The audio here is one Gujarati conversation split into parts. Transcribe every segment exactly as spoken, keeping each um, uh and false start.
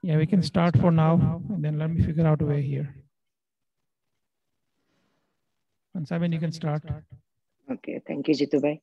Yeah, we can start for now, and then let me figure out a way here. And Simon, you can start. Okay, thank you, Jitubai.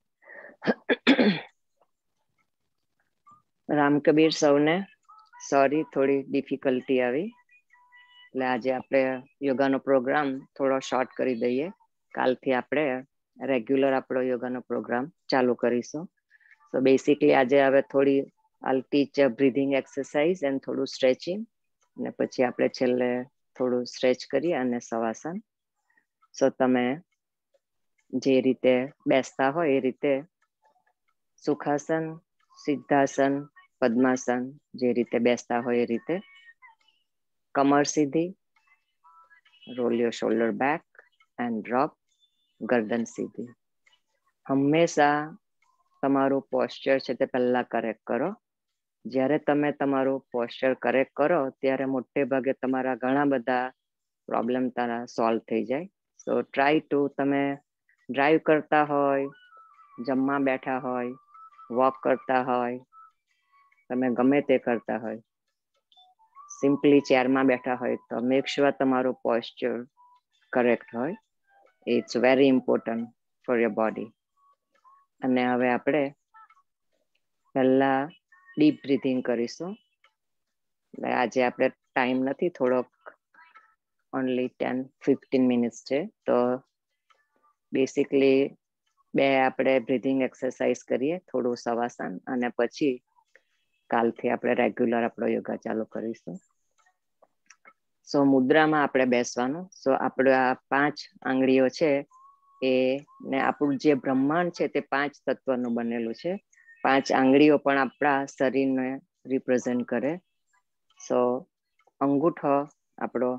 Ram Kabir સૌને સોરી થોડી ડિફિકલ્ટી આવી એટલે આજે આપણે યોગાનો પ્રોગ્રામ થોડો શોર્ટ કરી દઈએ. કાલથી આપણે રેગ્યુલર આપણો યોગાનો પ્રોગ્રામ ચાલુ કરીશું. સો બેસિકલી આજે હવે થોડી આલ ટીચ બ્રીધિંગ એક્સરસાઇઝ એન્ડ થોડું સ્ટ્રેચિંગ, અને પછી આપણે છેલ્લે થોડું સ્ટ્રેચ કરીએ અને સવાસન. સો તમે જે રીતે બેસતા હોય એ રીતે સુખાસન, સિદ્ધાસન, પદ્માસન જે રીતે બેસતા હોય એ રીતે કમર સીધી, roll your shoulder back and drop, ગરદન સીધી. હંમેશા તમારું પોસ્ચર છે તે પહેલા કરેક્ટ કરો. જ્યારે તમે તમારું પોસ્ચર કરેક્ટ કરો ત્યારે મોટે ભાગે તમારા ઘણા બધા પ્રોબ્લેમ તારા સોલ્વ થઈ જાય. સો ટ્રાય ટુ, તમે ડ્રાઈવ કરતા હોય, જમવા બેઠા હોય, વોક કરતા હોય, તમે ગમે તે કરતા હોય, સિમ્પલી ચેરમાં બેઠા હોય તો મેક શ્યોર તમારું પોસ્ચર કરેક્ટ હોય. It's very important for your body. અને હવે આપણે પહેલા ડીપ બ્રીથિંગ કરીશું. આજે આપણે ટાઈમ નથી, થોડોક ઓનલી ટેન ફિફ્ટીન મિનિટ્સ છે, તો બેસિકલી બે આપણે બ્રીથિંગ એક્સરસાઇઝ કરીએ, થોડું સવાસન, અને પછી કાલથી આપણે રેગ્યુલર આપણો યોગા ચાલુ કરીશું. સો મુદ્રામાં આપણે બેસવાનું. સો આપણે આ પાંચ આંગળીઓ છે એ ને આપણું જે બ્રહ્માંડ છે તે પાંચ તત્વનું બનેલું છે. પાંચ આંગળીઓ પણ આપણા શરીરને રિપ્રેઝેન્ટ કરે. સો અંગૂઠો આપણો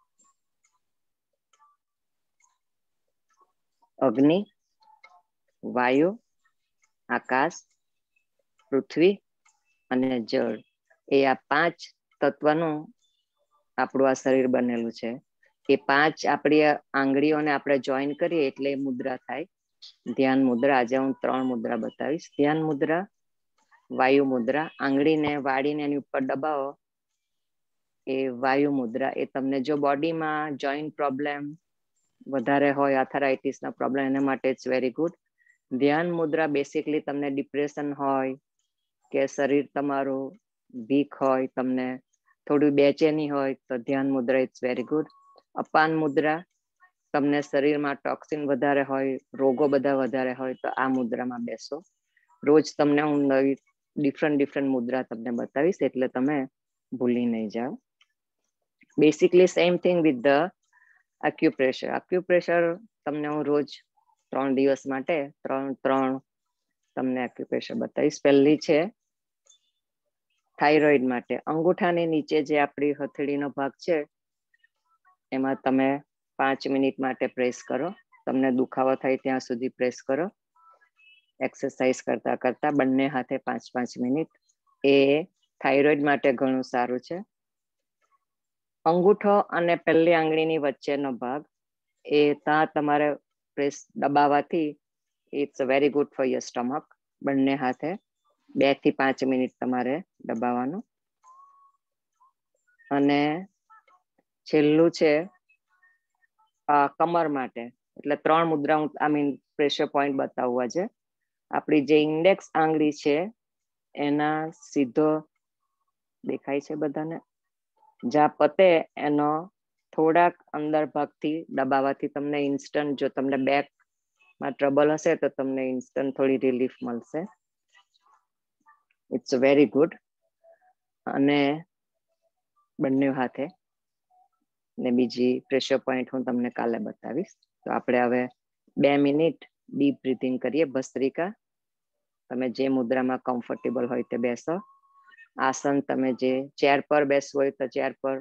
અગ્નિ, વાયુ, આકાશ, પૃથ્વી અને જળ, એ આ પાંચ તત્વનું આપણું આ શરીર બનેલું છે. એ પાંચ આપણી આંગળીઓને આપણે જોઈન કરીએ એટલે મુદ્રા થાય, ધ્યાન મુદ્રા. આજે હું ત્રણ મુદ્રા બતાવીશ. ધ્યાન મુદ્રા, વાયુ મુદ્રા, આંગળીને વાળીને એની ઉપર દબાવો એ વાયુ મુદ્રા. એ તમને જો બોડીમાં જોઈન્ટ પ્રોબ્લેમ વધારે હોય, આથરાઇટિસના પ્રોબ્લેમ, એના માટે ઇટ્સ વેરી ગુડ. ધ્યાન મુદ્રા બેસિકલી તમને ડિપ્રેશન હોય કે શરીર તમારું વીક હોય, તમને થોડું બેચેની હોય તો ધ્યાન મુદ્રા ઇટ્સ વેરી ગુડ. અપાન મુદ્રા, તમને શરીરમાં ટોક્સિન વધારે હોય, રોગો બધા વધારે હોય તો આ મુદ્રામાં બેસો. રોજ તમને હું નવી ડિફરન્ટ ડિફરન્ટ મુદ્રા તમને બતાવીશ એટલે તમે ભૂલી નહીં જાઓ. Basically same thing with the acupressure. Acupressure તમને હું રોજ ત્રણ દિવસ માટે ત્રણ ત્રણ તમને એક્યુપ્રેશર બતાવીશ. પહેલી છે થાઇરોઇડ માટે. અંગૂઠાની નીચે જે આપણી હથેળીનો ભાગ છે એમાં તમે પાંચ મિનિટ માટે પ્રેસ કરો. તમને દુખાવો થાય ત્યાં સુધી પ્રેસ કરો, એક્સરસાઇઝ કરતા કરતા બંને હાથે પાંચ પાંચ મિનિટ. એ થાઇરોઇડ માટે ઘણું સારું છે. અંગૂઠો અને પહેલી આંગળીની વચ્ચેનો ભાગ, એ ત્યાં તમારે પ્રેસ દબાવવાથી it's very good for your stomach. બંને હાથે બે થી પાંચ મિનિટ તમારે દબાવવાનું. અને છેલ્લું છે કમર માટે. એટલે ત્રણ મુદ્રા હું આઈ મીન પ્રેશર પોઈન્ટ બતાવવા છે. આપણી જે ઇન્ડેક્સ આંગળી છે એના સીધો દેખાય છે બધાને, જ્યાં પતે એનો થોડાક અંદર ભાગથી દબાવવાથી તમને ઇન્સ્ટન્ટ, જો તમને બેકમાં ટ્રબલ હશે તો તમને ઇન્સ્ટન્ટ થોડી રિલીફ મળશે. It's very good. અને બંને હાથે ને બીજી પ્રેશર પોઈન્ટ હું તમને કાલે બતાવીશ. તો આપણે હવે બે મિનિટ ડીપ બ્રીથિંગ કરીએ. ભસ્ત્રિકા, તમે જે મુદ્રામાં કમ્ફર્ટેબલ હોય તે બેસો. આસન, તમે જે ચેર પર બેસવું હોય તો ચેર પર,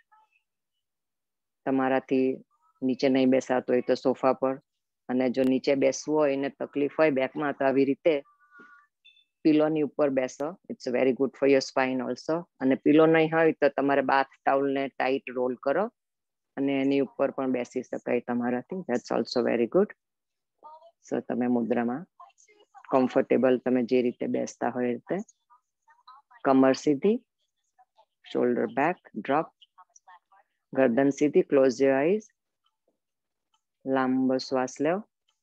તમારાથી નીચે નહીં બેસાતો હોય તો સોફા પર, અને જો નીચે બેસવું હોય એને તકલીફ હોય બેકમાં તો આવી રીતે પિલોની ઉપર બેસો. It's very good for your spine also. અને પિલો નહીં હોય તો તમારે બાથ ટાઉલને ટાઈટ રોલ કરો અને એની ઉપર પણ બેસી શકાય તમારાથી. That's also very good. So તમે મુદ્રામાં કમ્ફર્ટેબલ તમે જે રીતે બેસતા હોય એ રીતે. કમર સીધી, shoulder back, drop. ગરદન સીધી, close your eyes. લાંબો શ્વાસ લો.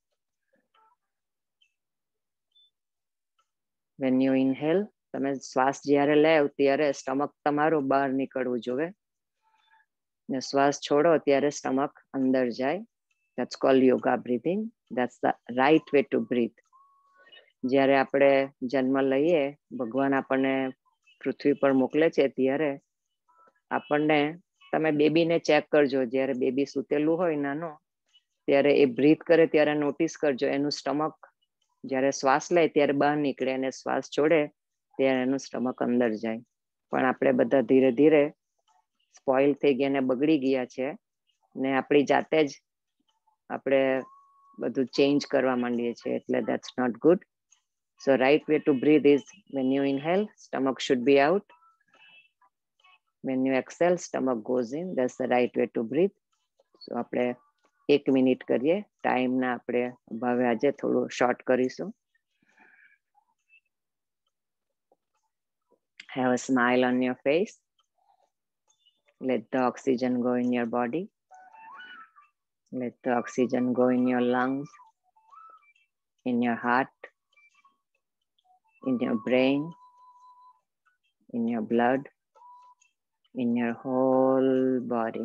When you inhale, તમે શ્વાસ જ્યારે લેવ ત્યારે સ્ટમક તમારું બહાર નીકળવું જોઈએ. ને શ્વાસ છોડો ત્યારે સ્ટમક અંદર જાય. That's called yoga breathing. That's the right way to breathe. જ્યારે આપણે જન્મ લઈએ, ભગવાન આપણને પૃથ્વી પર મોકલે છે ત્યારે આપણને, તમે બેબીને ચેક કરજો, જ્યારે બેબી સૂતેલું હોય નાનો, ત્યારે એ બ્રીથ કરે ત્યારે નોટિસ કરજો એનું સ્ટમક જ્યારે શ્વાસ લે ત્યારે બહાર નીકળે અને શ્વાસ છોડે ત્યારે એનું સ્ટમક અંદર જાય. પણ આપણે બધા ધીરે ધીરે સ્પોઇલ થઈ ગયા ને બગડી ગયા છે ને આપણી જાતે જ આપણે બધું ચેન્જ કરવા માંડીએ છીએ, એટલે that's not good. So right way to breathe is when you inhale, stomach should be out. When you exhale, stomach goes in. That's the right way to breathe. So આપણે એક મિનિટ કરીએ, ટાઈમના આપણે અભાવે આજે થોડું શોર્ટ કરીશું. Have a smile on your face. Let the oxygen go in your body. Let the oxygen go in your lungs, in your heart, in your brain, in your blood, in your whole body.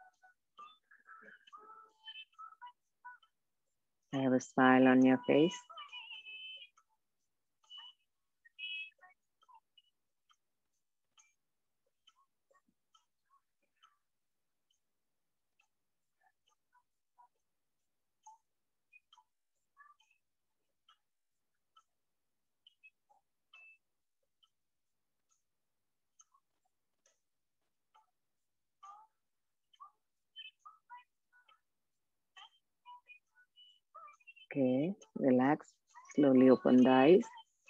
Have a smile on your face. Okay, relax. Slowly open the eyes.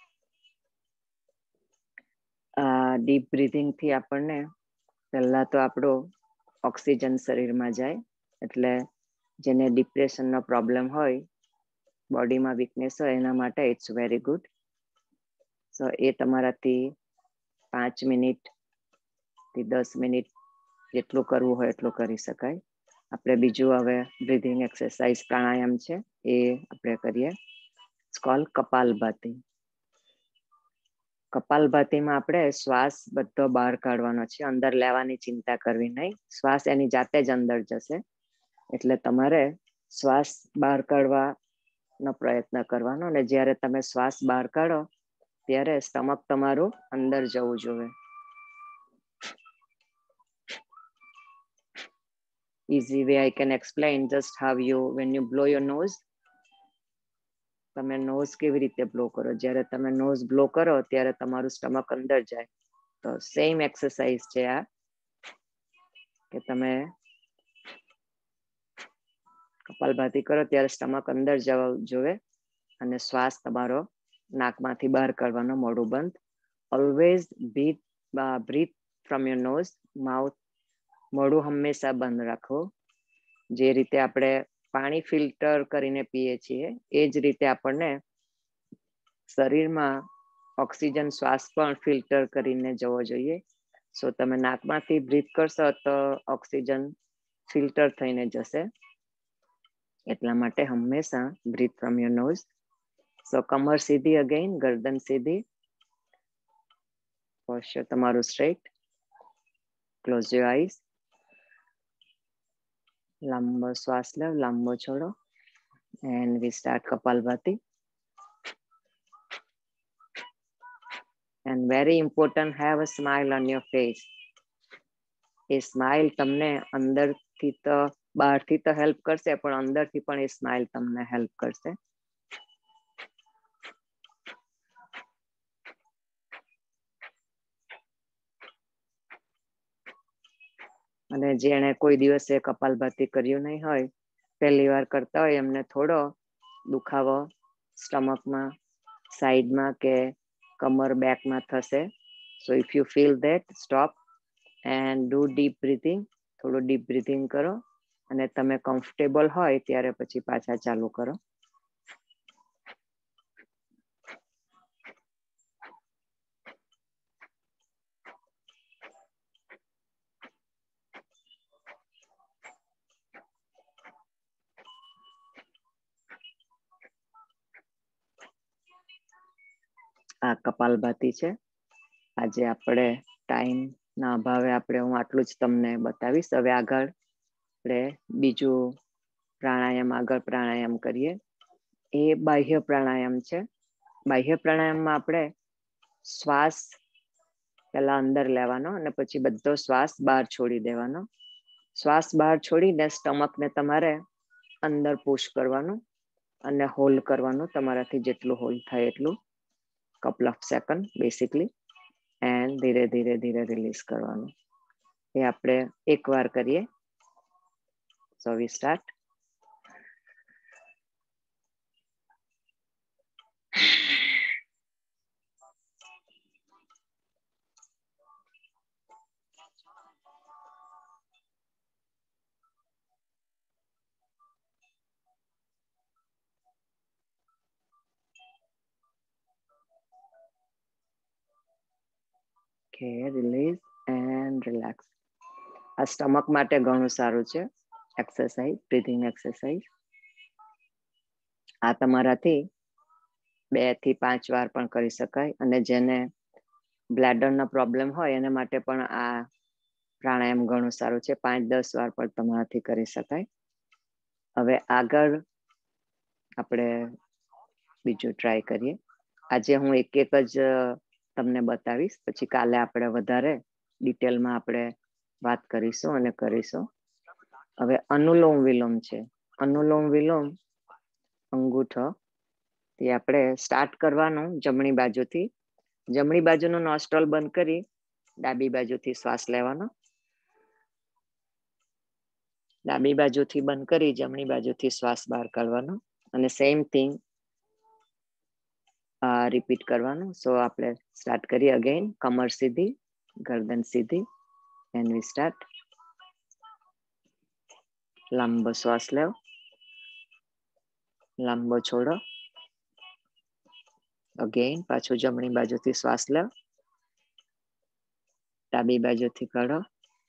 Uh, deep breathing થી આપણને પહેલા તો આપણો ઓક્સિજન શરીરમાં જાય, એટલે જેને ડિપ્રેશનનો પ્રોબ્લેમ હોય, બોડીમાં વીકનેસ હોય, એના માટે ઇટ્સ વેરી ગુડ. સો એ તમારાથી પાંચ મિનિટ થી દસ મિનિટ જેટલું કરવું હોય એટલું કરી શકાય. આપણે બીજું હવે બ્રીધિંગ એક્સરસાઇઝ પ્રાણાયામ છે એ આપણે કરીએ. ઇટ્સ કોલ્ડ કપાલભાતિ. કપાલભાતિમાં આપણે શ્વાસ બધો બહાર કાઢવાનો છે, અંદર લેવાની ચિંતા કરવી નહીં. શ્વાસ એની જાતે જ અંદર જશે, એટલે તમારે શ્વાસ બહાર કાઢવાનો પ્રયત્ન કરવાનો. અને જ્યારે તમે શ્વાસ બહાર કાઢો ત્યારે સ્ટમક તમારું અંદર જવું જોઈએ. Easy way I can explain just how you, when you blow your nose, તમે નોઝ કેવી રીતે બ્લો કરો, જ્યારે તમે નોઝ બ્લો કરો ત્યારે તમારું સ્ટમક અંદર જાય. તો સેમ એક્સરસાઇઝ છે આ, કે તમે કપાલભાતિ કરો ત્યારે સ્ટમક અંદર જવું જોઈએ અને શ્વાસ તમારો નાકમાંથી બહાર કાઢવાનો, મોઢું બંધ. Always breathe breathe from your nose, mouth, મોઢું હંમેશા બંધ રાખો. જે રીતે આપણે પાણી ફિલ્ટર કરીને પીએ છીએ એ જ રીતે આપણને શરીરમાં ઓક્સિજન શ્વાસ પણ ફિલ્ટર કરીને જવો જોઈએ. સો તમે નાકમાંથી બ્રીથ કરશો તો ઓક્સિજન ફિલ્ટર થઈને જશે, એટલા માટે હંમેશા breathe from your nose. So કમર સીધી, અગેન ગરદન સીધી, પોસ્ચર તમારું સ્ટ્રેટ, ક્લોઝ યોર આઈઝ. લાંબો શ્વાસ લો, લાંબો છોડો, and we start Kapalbhati. And very important, have a smile on your face. એ સ્માઇલ તમને અંદરથી તો બહારથી તો હેલ્પ કરશે, પણ અંદરથી પણ એ સ્માઇલ તમને હેલ્પ કરશે. અને જેણે કોઈ દિવસે કપાલભાતિ કર્યું નહીં હોય, પહેલી વાર કરતા હોય, એમને થોડો દુખાવો સ્ટમકમાં, સાઈડમાં કે કમર બેકમાં થશે. So if you feel that, stop and do deep breathing. થોડું ડીપ બ્રીથિંગ કરો અને તમે કમ્ફર્ટેબલ હોય ત્યારે પછી પાછા ચાલુ કરો. આ કપાલભાતી છે. આજે આપણે ટાઈમ ના અભાવે આપણે હું આટલું જ તમને બતાવીશ. હવે આગળ આપણે બીજું પ્રાણાયામ આગળ પ્રાણાયામ કરીએ. એ બાહ્ય પ્રાણાયામ છે. બાહ્ય પ્રાણાયામમાં આપણે શ્વાસ પેલા અંદર લેવાનો અને પછી બધો શ્વાસ બહાર છોડી દેવાનો. શ્વાસ બહાર છોડીને સ્ટમકને તમારે અંદર પુશ કરવાનું અને હોલ્ડ કરવાનું, તમારાથી જેટલું હોલ્ડ થાય એટલું, couple of second basically, and ધીરે ધીરે ધીરે રિલીઝ કરવાનું. એ આપણે એક વાર કરીએ. So we start. Okay, release and relax. આ સ્ટમક માટે ઘણું સારું છે એક્સરસાઇઝ, બ્રીથિંગ એક્સરસાઇઝ. આ તમારાથી બે થી પાંચ વાર પણ કરી શકાય, અને જેને બ્લેડરનો પ્રોબ્લેમ હોય એના માટે પણ આ પ્રાણાયામ ઘણું સારું છે. પાંચ દસ વાર પણ તમારાથી કરી શકાય. હવે આગળ આપણે બીજું ટ્રાય કરીએ. આજે હું એક એક જ તમને બતાવીશ, પછી કાલે આપણે વધારે ડિટેલમાં આપણે વાત કરીશું અને કરીશું. હવે અનુલોમ વિલોમ છે. અનુલોમ વિલોમ અંગૂઠો તે આપણે સ્ટાર્ટ કરવાનું જમણી બાજુથી. જમણી બાજુનું નોસ્ટ્રલ બંધ કરી ડાબી બાજુથી શ્વાસ લેવાનો. ડાબી બાજુથી બંધ કરી જમણી બાજુથી શ્વાસ બહાર કાઢવાનો, અને સેમ થિંગ રિપીટ કરવાનું. સો આપણે સ્ટાર્ટ કરીએ અગેન. કમર સીધી, ગરદન સીધી, એન્ડ વી સ્ટાર્ટ. લાંબો શ્વાસ લેવો, લાંબો છોડો. અગેન પાછું જમણી બાજુથી શ્વાસ લેવો, ડાબી બાજુથી કાઢો.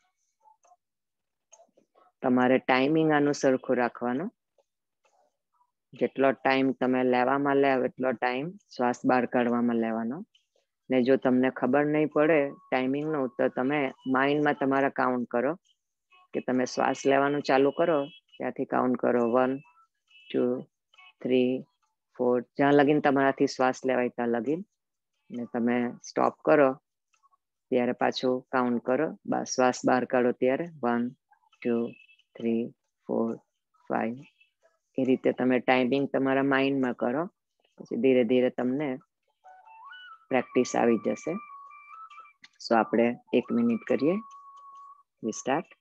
તમારે ટાઈમિંગ આનું સરખું રાખવાનું. જેટલો ટાઈમ તમે લેવામાં લેવ એટલો ટાઈમ શ્વાસ બહાર કાઢવામાં લેવાનો. ને જો તમને ખબર નહીં પડે ટાઈમિંગનું, તો તમે માઇન્ડમાં તમારા કાઉન્ટ કરો, કે તમે શ્વાસ લેવાનું ચાલુ કરો ત્યાંથી કાઉન્ટ કરો, વન ટુ થ્રી ફોર, જ્યાં લગીન તમારાથી શ્વાસ લેવાય ત્યાં લગીન, ને તમે સ્ટોપ કરો ત્યારે પાછું કાઉન્ટ કરો. શ્વાસ બહાર કાઢો ત્યારે one two three four five. એ રીતે તમે ટાઈમિંગ તમારા માઇન્ડમાં કરો, પછી ધીરે ધીરે તમને પ્રેક્ટિસ આવી જશે. સો આપણે એક મિનિટ કરીએ. We start.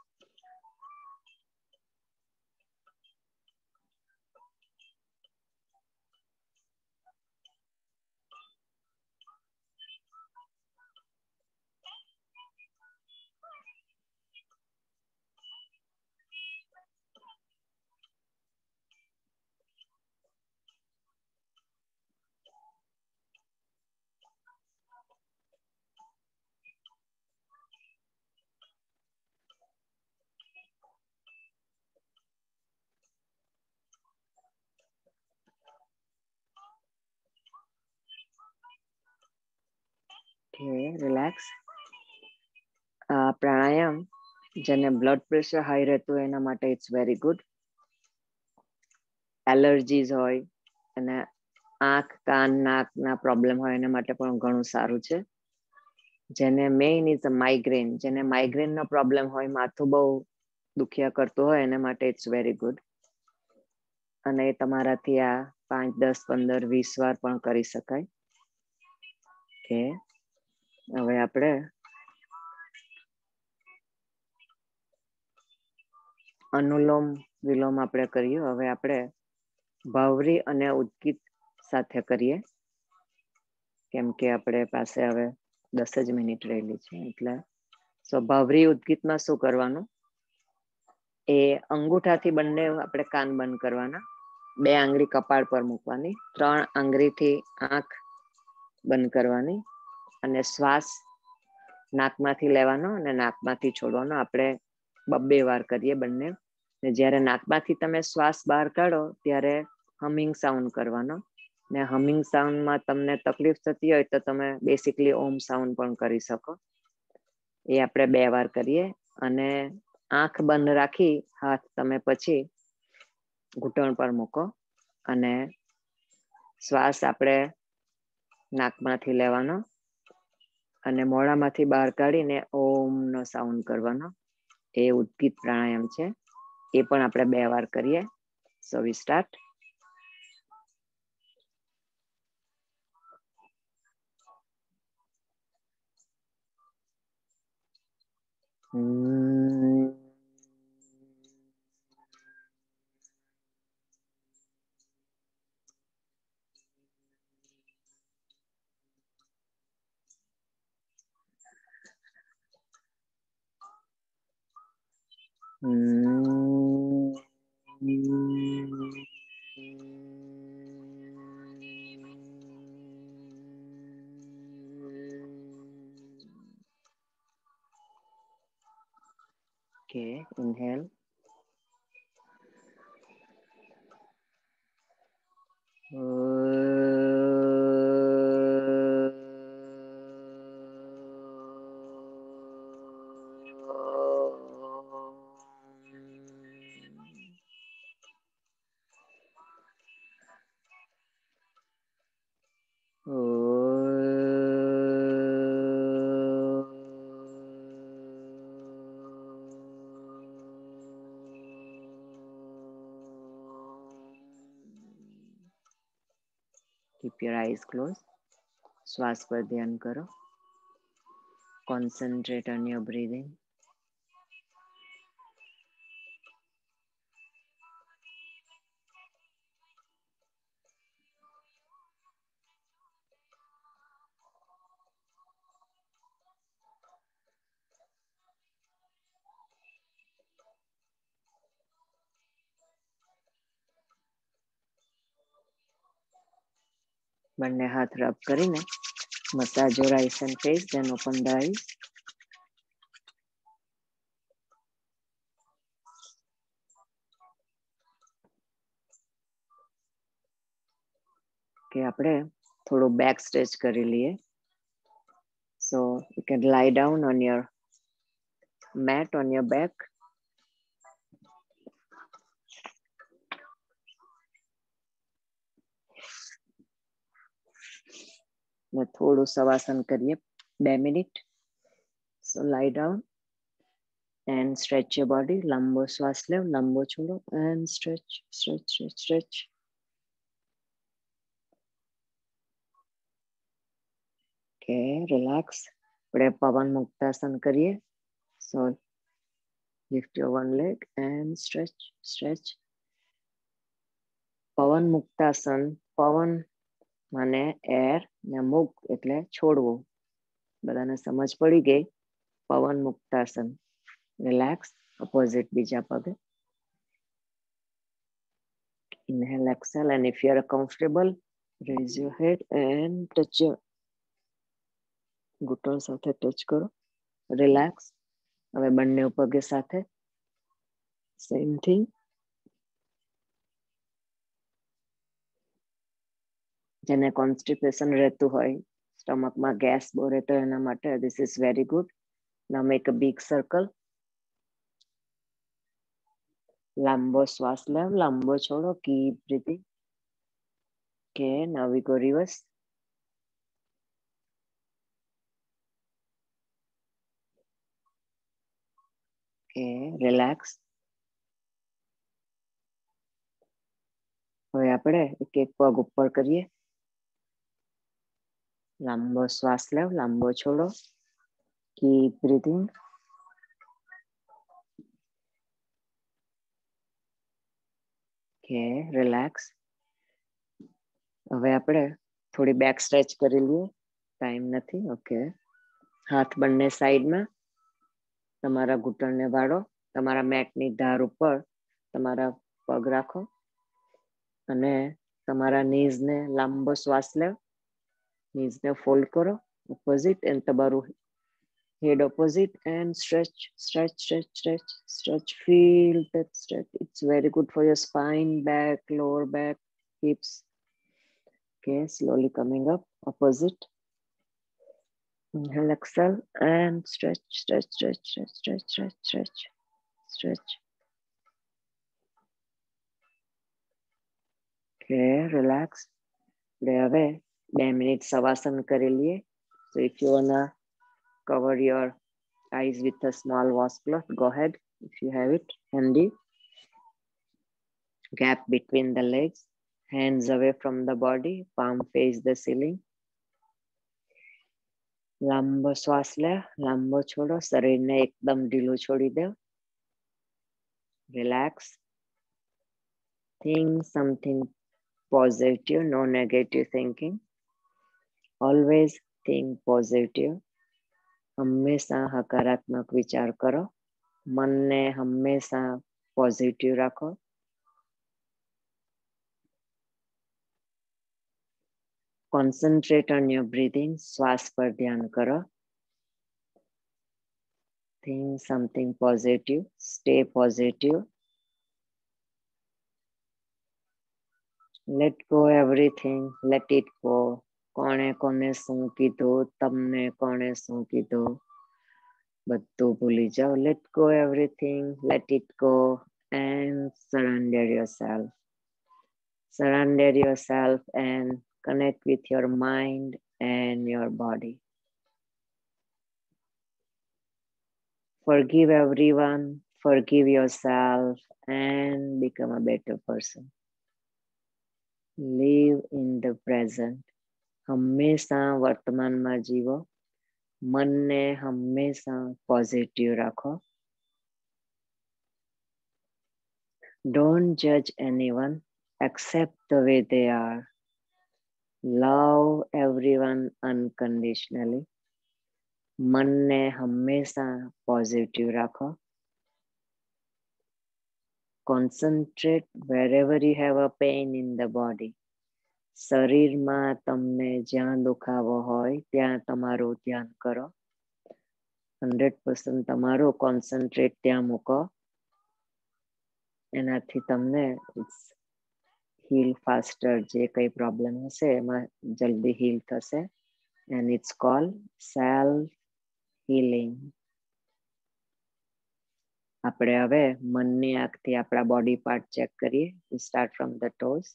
રિલેક્સ. આ પ્રાણાયામ જેને બ્લડ પ્રેશર હાઈ રહેતું હોય એના માટે ઇટ્સ વેરી ગુડ. એલર્જીઝ હોય અને આંખ કાન નાકના પ્રોબ્લેમ હોય એના માટે પણ ઘણું સારું છે. જેને મેઇન ઇઝ માઇગ્રેન, જેને માઇગ્રેન નો પ્રોબ્લેમ હોય, માથું બહુ દુખ્યા કરતું હોય એના માટે ઇટ્સ વેરી ગુડ. અને તમારાથી આ પાંચ દસ પંદર વીસ વાર પણ કરી શકાય. કે હવે આપણે અનુલોમ વિલોમ આપણે કરીએ. હવે આપણે ભાવરી અને ઉદગીત સાથે કરીએ, કેમ કે આપણે પાસે હવે દસ જ મિનિટ રહેલી છે. એટલે સો ભાવરી ઉદગીતમાં શું કરવાનું, એ અંગૂઠાથી બંને આપણે કાન બંધ કરવાના, બે આંગળી કપાળ પર મૂકવાની, ત્રણ આંગળીથી આંખ બંધ કરવાની, અને શ્વાસ નાકમાંથી લેવાનો અને નાકમાંથી છોડવાનો. આપણે બબ્બે વાર કરીએ બંને. ને જ્યારે નાકમાંથી તમે શ્વાસ બહાર કાઢો ત્યારે હમિંગ સાઉન્ડ કરવાનો, ને હમિંગ સાઉન્ડમાં તમને તકલીફ થતી હોય તો તમે બેસિકલી ઓમ સાઉન્ડ પણ કરી શકો. એ આપણે બે વાર કરીએ અને આંખ બંધ રાખી હાથ તમે પછી ઘૂંટણ પર મૂકો અને શ્વાસ આપણે નાકમાંથી લેવાનો અને મોઢામાંથી બહાર કાઢીને ઓમ નો સાઉન્ડ કરવાનો. એ ઉદ્ગીત પ્રાણાયામ છે. એ પણ આપણે બે વાર કરીએ. So we start. Okay, inhale. Keep your eyes closed. શ્વાસ પર ધ્યાન કરો. Concentrate on your breathing. બંને હાથ રબ કરીને massage your eyes and face, then open the eyes. કે આપણે થોડું બેક સ્ટ્રેચ કરી લઈએ. So you can lie down on your mat on your back. ને થોડું સવાસન કરીએ બે minute. So lie down and stretch your body. લાંબો શ્વાસ લો, લાંબો છોડો and stretch, stretch, stretch, stretch. Okay, relax. આપણે પવન મુક્તાસન કરીએ. So lift your one leg and stretch, stretch. પવન મુક્તાસન, પવન માને એર ને મુક્ત એટલે છોડવું. બધાને સમજ પડી ગઈ? પવન મુક્તાસન. રિલેક્સ. Opposite બીજા પગે. Inhale, exhale, and if you are comfortable, raise your head and touch your ઘૂંટણ સાથે ટચ કરો. રિલેક્સ. હવે બંને પગે સાથે સેમ થિંગ. જેને કોન્સ્ટિપેશન રહેતું હોય, સ્ટમકમાં ગેસ બહુ રહેતો હોય એના માટે this is very good. Now make a big circle. લાંબો શ્વાસ લો, લાંબો છોડો. Keep breathing. Okay, now we go reverse. Okay, relax. હવે આપણે એક એક પગ ઉપર કરીએ. લાંબો શ્વાસ લો, લાંબો છોડો. Keep breathing. Okay, relax. હવે આપણે થોડી બેક સ્ટ્રેચ કરી લઈએ. ટાઈમ નથી. ઓકે, હાથ બંને સાઈડમાં. તમારા ઘૂંટણને વાળો. તમારા મેટની ધાર ઉપર તમારા પગ રાખો અને તમારા નીઝને લાંબો શ્વાસ લો. નીઝને ફોલ્ડ કરો ઓપોઝિટ એન્ડ તમારું head opposite and stretch, stretch, stretch, stretch, stretch. Feel that stretch. It's very good for your spine, back, lower back, hips. Okay, slowly coming up, opposite. Inhale, exhale, and stretch, stretch, stretch, stretch, stretch, stretch, stretch, stretch. Okay, relax. હવે બે મિનિટ સવાસન કરી લઈએ. So if you wanna cover your eyes with a small washcloth, go ahead if you have it handy. Gap between the legs, hands away from the body, palm face the ceiling. લાંબો શ્વાસ લે, લાંબો છોડો, શરીરને એકદમ ઢીલું છોડી દો. Relax. Think something positive, no negative thinking. Always think positive. હંમેશા હકારાત્મક વિચાર કરો. મનને હંમેશા પોઝિટિવ રાખો. Concentrate on your breathing. શ્વાસ પર ધ્યાન કરો. Think something positive. Stay positive. Let go everything. Let it go. કોણે કોને શું કીધું, તમને કોણે શું કીધું, બધું ભૂલી જાઓ. Let go everything. Let it go and surrender yourself. Surrender yourself and connect with your mind and your body. Forgive everyone, forgive yourself, and become a better person. Live in the present. હંમેશા વર્તમાનમાં જીવો. મનને હંમેશા પોઝિટિવ રાખો. Don't judge anyone, accept the way they are. Love everyone unconditionally. મનને હંમેશા પોઝિટિવ રાખો. Concentrate wherever you have a pain in the body. શરીરમાં તમને જ્યાં દુખાવો હોય ત્યાં તમારું ધ્યાન કરો. હંડ્રેડ પર્સન્ટ તમારું કોન્સન્ટ્રેટ ત્યાં મૂકો. એનાથી તમને હીલ ફાસ્ટર, જે કઈ પ્રોબ્લેમ હશે એમાં જલ્દી હીલ થશે. And it's called self healing. આપણે હવે મનની આંખથી આપણા બોડી પાર્ટ ચેક કરીએ. We start from the toes.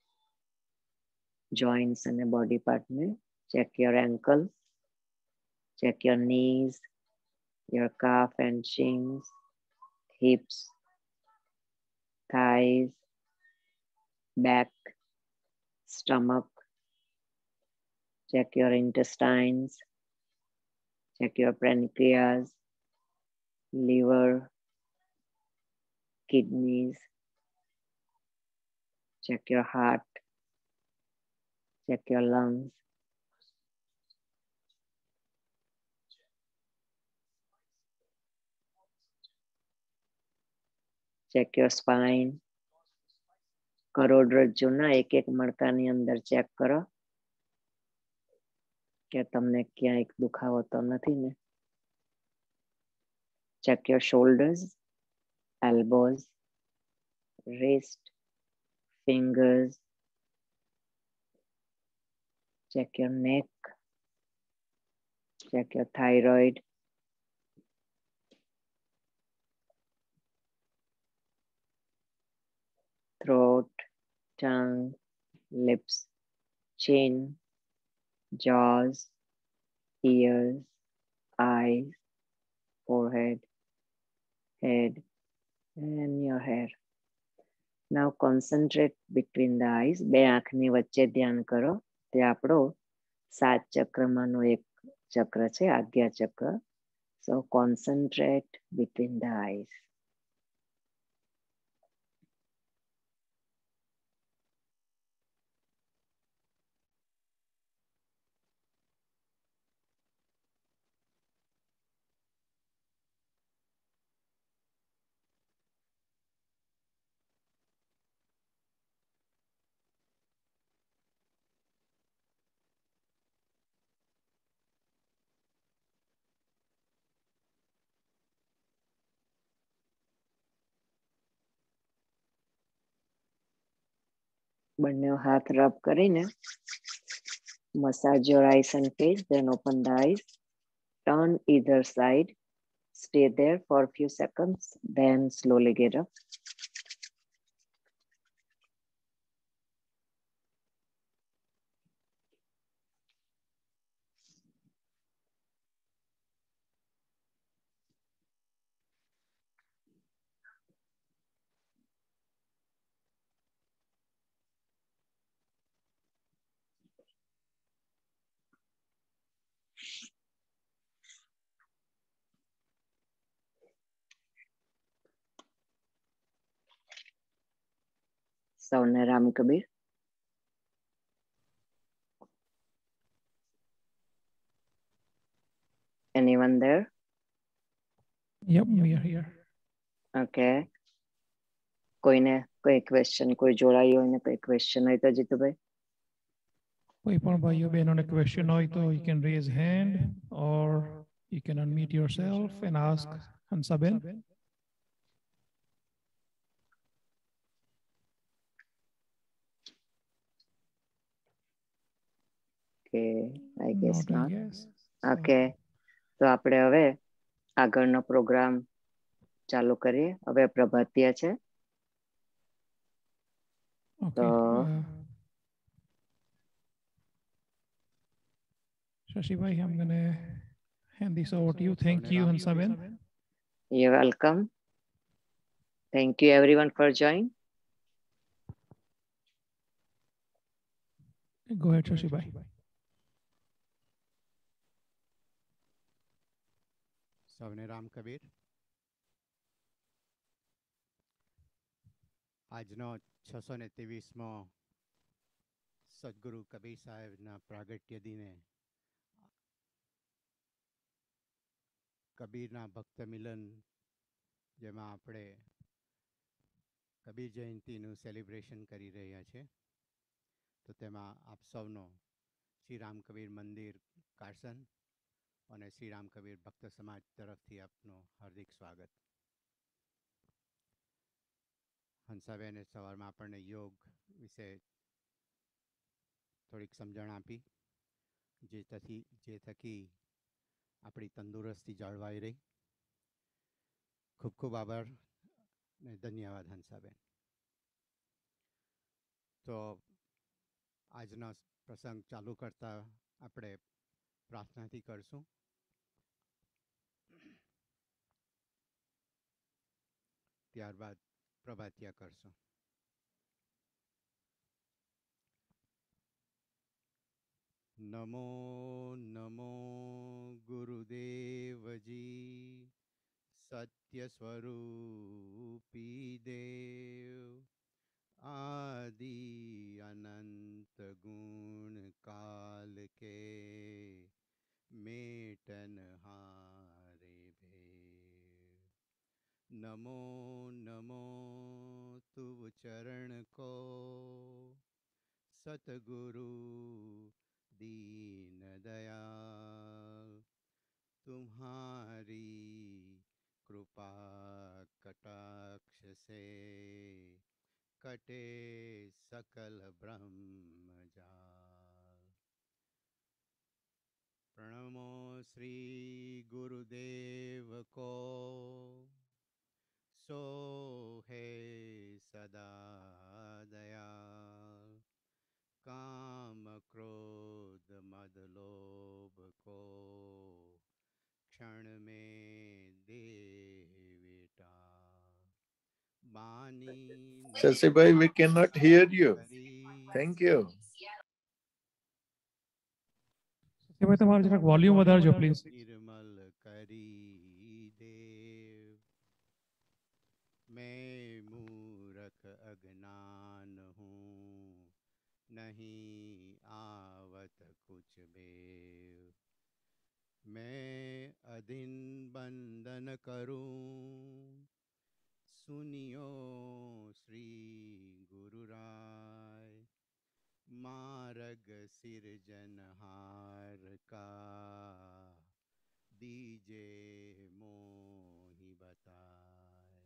Joints and body part में check your ankle, check your knees, your calf and shins, hips, thighs, back, stomach. Check your intestines, check your pancreas, liver, kidneys. Check your heart. Check your lungs. Check your spine. કરોડરજ્જુના એક એક મણકાની અંદર ચેક કરો કે તમને ક્યાંય દુખાવો તો નથી ને. Check your shoulders, elbows, wrist, fingers. Check your neck. Check your thyroid. Throat, tongue, lips, chin, jaws, ears, eyes, forehead, head, and your hair. Now concentrate between the eyes. બે આંખની વચ્ચે ધ્યાન કરો. તે આપણો સાત ચક્રમાંનો એક ચક્ર છે, આજ્ઞા ચક્ર. So concentrate between the eyes. બંને હાથ રબ કરીને Massage your eyes and face, then open the eyes. Turn either side. Stay there for a few seconds, then slowly get up. સૌને Ram Kabir. Anyone there? Yep, we are here. Okay. કોઈને કોઈ ક્વેશ્ચન, કોઈ જોડાયું હોય ને કોઈ ક્વેશ્ચન હોય તો જીતુભાઈ? કોઈ પણ ભાઈઓ બહેનોને ક્વેશ્ચન હોય તો you can raise hand or you can unmute yourself and ask Hansaben. Okay, I guess Not a not. yes. Okay. તો આપણે હવે આગળનો પ્રોગ્રામ ચાલુ કરીએ. હવે પ્રભાતિયા છે. Okay. તો Uh, Shashibhai, I'm going to hand this over to you. Thank you, Hansaben. you're welcome. Thank you everyone for joining. Go ahead, Shashibhai. સૌને રામ કબીર. આજનો છસો ને ત્રેવીસમો સદગુરુ કબીર સાહેબના પ્રાગટ્ય દિને કબીરના ભક્ત મિલન, જેમાં આપણે કબીર જયંતિનું સેલિબ્રેશન કરી રહ્યા છે, તો તેમાં આપ સૌનો શ્રી રામ કબીર મંદિર કારસન અને શ્રી રામ કબીર ભક્ત સમાજ તરફથી આપનું હાર્દિક સ્વાગત. હંસાબેને સવારમાં આપણને યોગ વિશે થોડીક સમજણ આપી, જે થકી જે થકી આપણી તંદુરસ્તી જળવાઈ રહી. ખૂબ ખૂબ આભાર ને ધન્યવાદ હંસાબેન. તો આજનો પ્રસંગ ચાલુ કરતા આપણે પ્રાર્થનાથી કરશું. ત્યારબાદ પ્રભાતિયા કરશું. નમો નમો ગુરુદેવજી, સત્ય સ્વરૂપી દેવ, આદિ અનંત ગુણ કાલ કે મેટન હારે ભેવ. નમો નમો તુવ ચરણ કો, સતગુરુ दीन दयाल, तुम्हारी कृपा कटाक्ष से कटे सकल ब्रह्म जाल. प्रणमो श्री गुरुदेव को, सो है सदा दयाल, काम क्रोध मद लोभ को क्षण में दे बेटा. बानी Shashibhai, we cannot hear you. Thank you. Shashibhai, તમારું જરાક વોલ્યુમ વધારજો પ્લીઝ. निर्मल करी देव, मैं मूर्ख अज्ञान हूँ, नहीं आवत कुछ बेव. मैं अधीन बंधन करूं, सुनियो श्री गुरु राय, मार्ग सिरजनहार का दीजे मोहि बताए.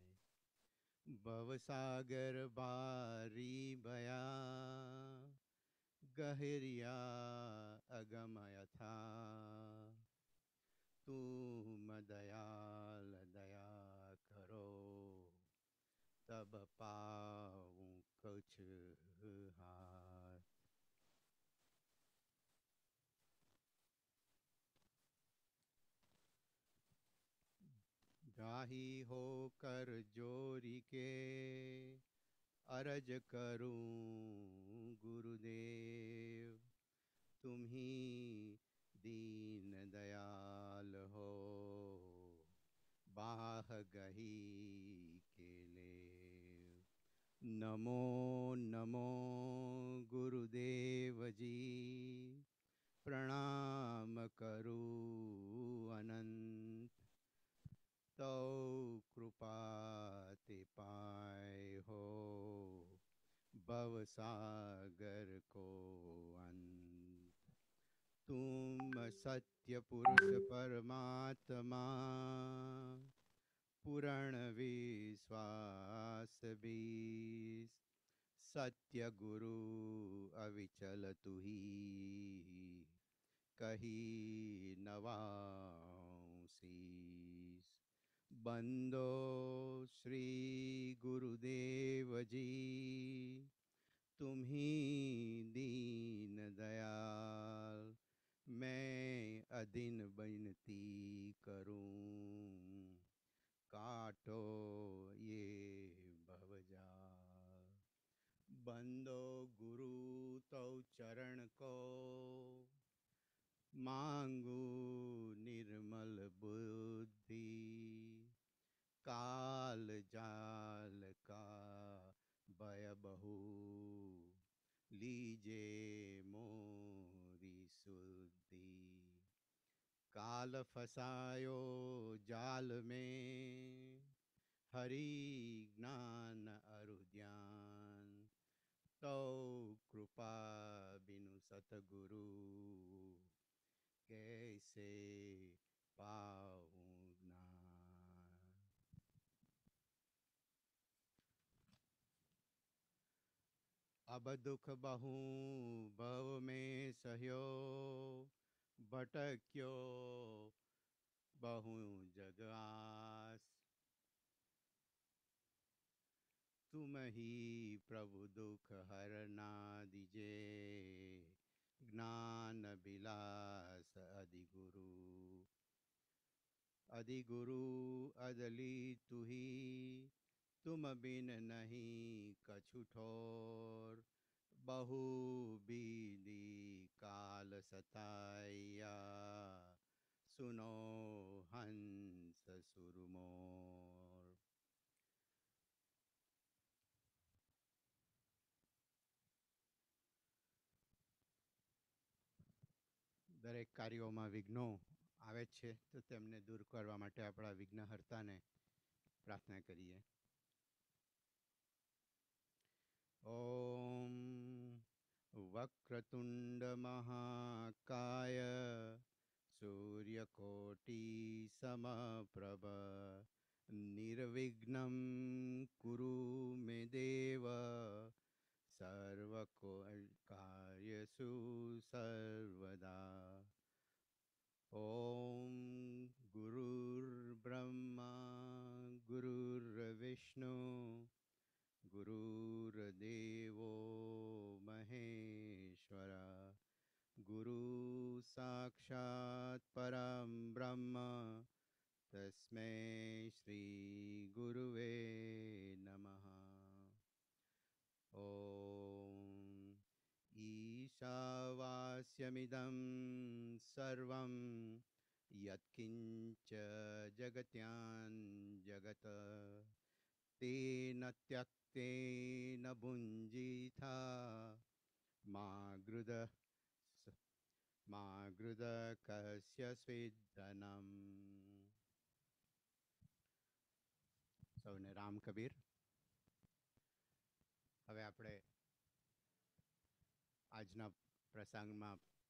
भवसागर बारी बया, गहरिया अगम यथा तुम दयाल दया करो तब पाऊं कुछ हाथ। जाही होकर जोरी के अरज करूं गुरुदेव, तुम ही दीन दयाल हो बाह गही के ले। नमो नमो गुरुदेव जी, प्रणाम करूं अनंत, तो कृपा ते पाए हो भव सागर को अंत। तुम सत्य पुरुष परमात्मा, पूर्ण विश्वास बीस, सत्य गुरु अविचल तुही, कही नवाऊं शीस। बंदो श्री गुरुदेव जी, तुम ही दीन दयाल, मैं अधीन विनती करूं काटो ये भवजाल। बंदो गुरु तो चरण को, मांगू निर्मल बुद्धि, काल जाल का भय बहु, लीजे मोरी सुद्धि। काल फसायो जाल में, हरि ज्ञान अरु ज्ञान, तो कृपा बिनु सतगुरु, कैसे पाऊं ज्ञान। अब दुख बहु भव में सहयो, भटक्यो बहु जग आस। तुम ही प्रभु दुख हरना दीजे, ज्ञान बिलास अधि गुरु। अधि गुरु अदली तुही, तुम बिन नहीं कछु ठोर। बहु बीदी काल सताया, सुनो हंस सुरमोर। દરેક કાર્યોમાં વિઘ્નો આવે છે, તો તેમને દૂર કરવા માટે આપણા વિઘ્નહર્તાને પ્રાર્થના કરીએ. ઓમ વક્રતુંડ મહાકાય, सूर्यकोटि समप्रभ, निर्विघ्नं कुरु मे देव, सर्वकार्येषु सर्वदा। ओम गुरुर्ब्रह्मा गुरुर्विष्णु गुरुर्देवो महेश्वरा, गुरु साक्षात् परं ब्रह्म, तस्मै श्री गुरुवे नमः। ओम ईशावास्यमिदं सर्वं यत्किंच जगत्यां जगत, तेन त्यक्तेन भुञ्जीथा मा गृध मा गृध कस्य स्वेदनम्। सौने राम कबीर। હવે આપણે આજના પ્રસંગમાં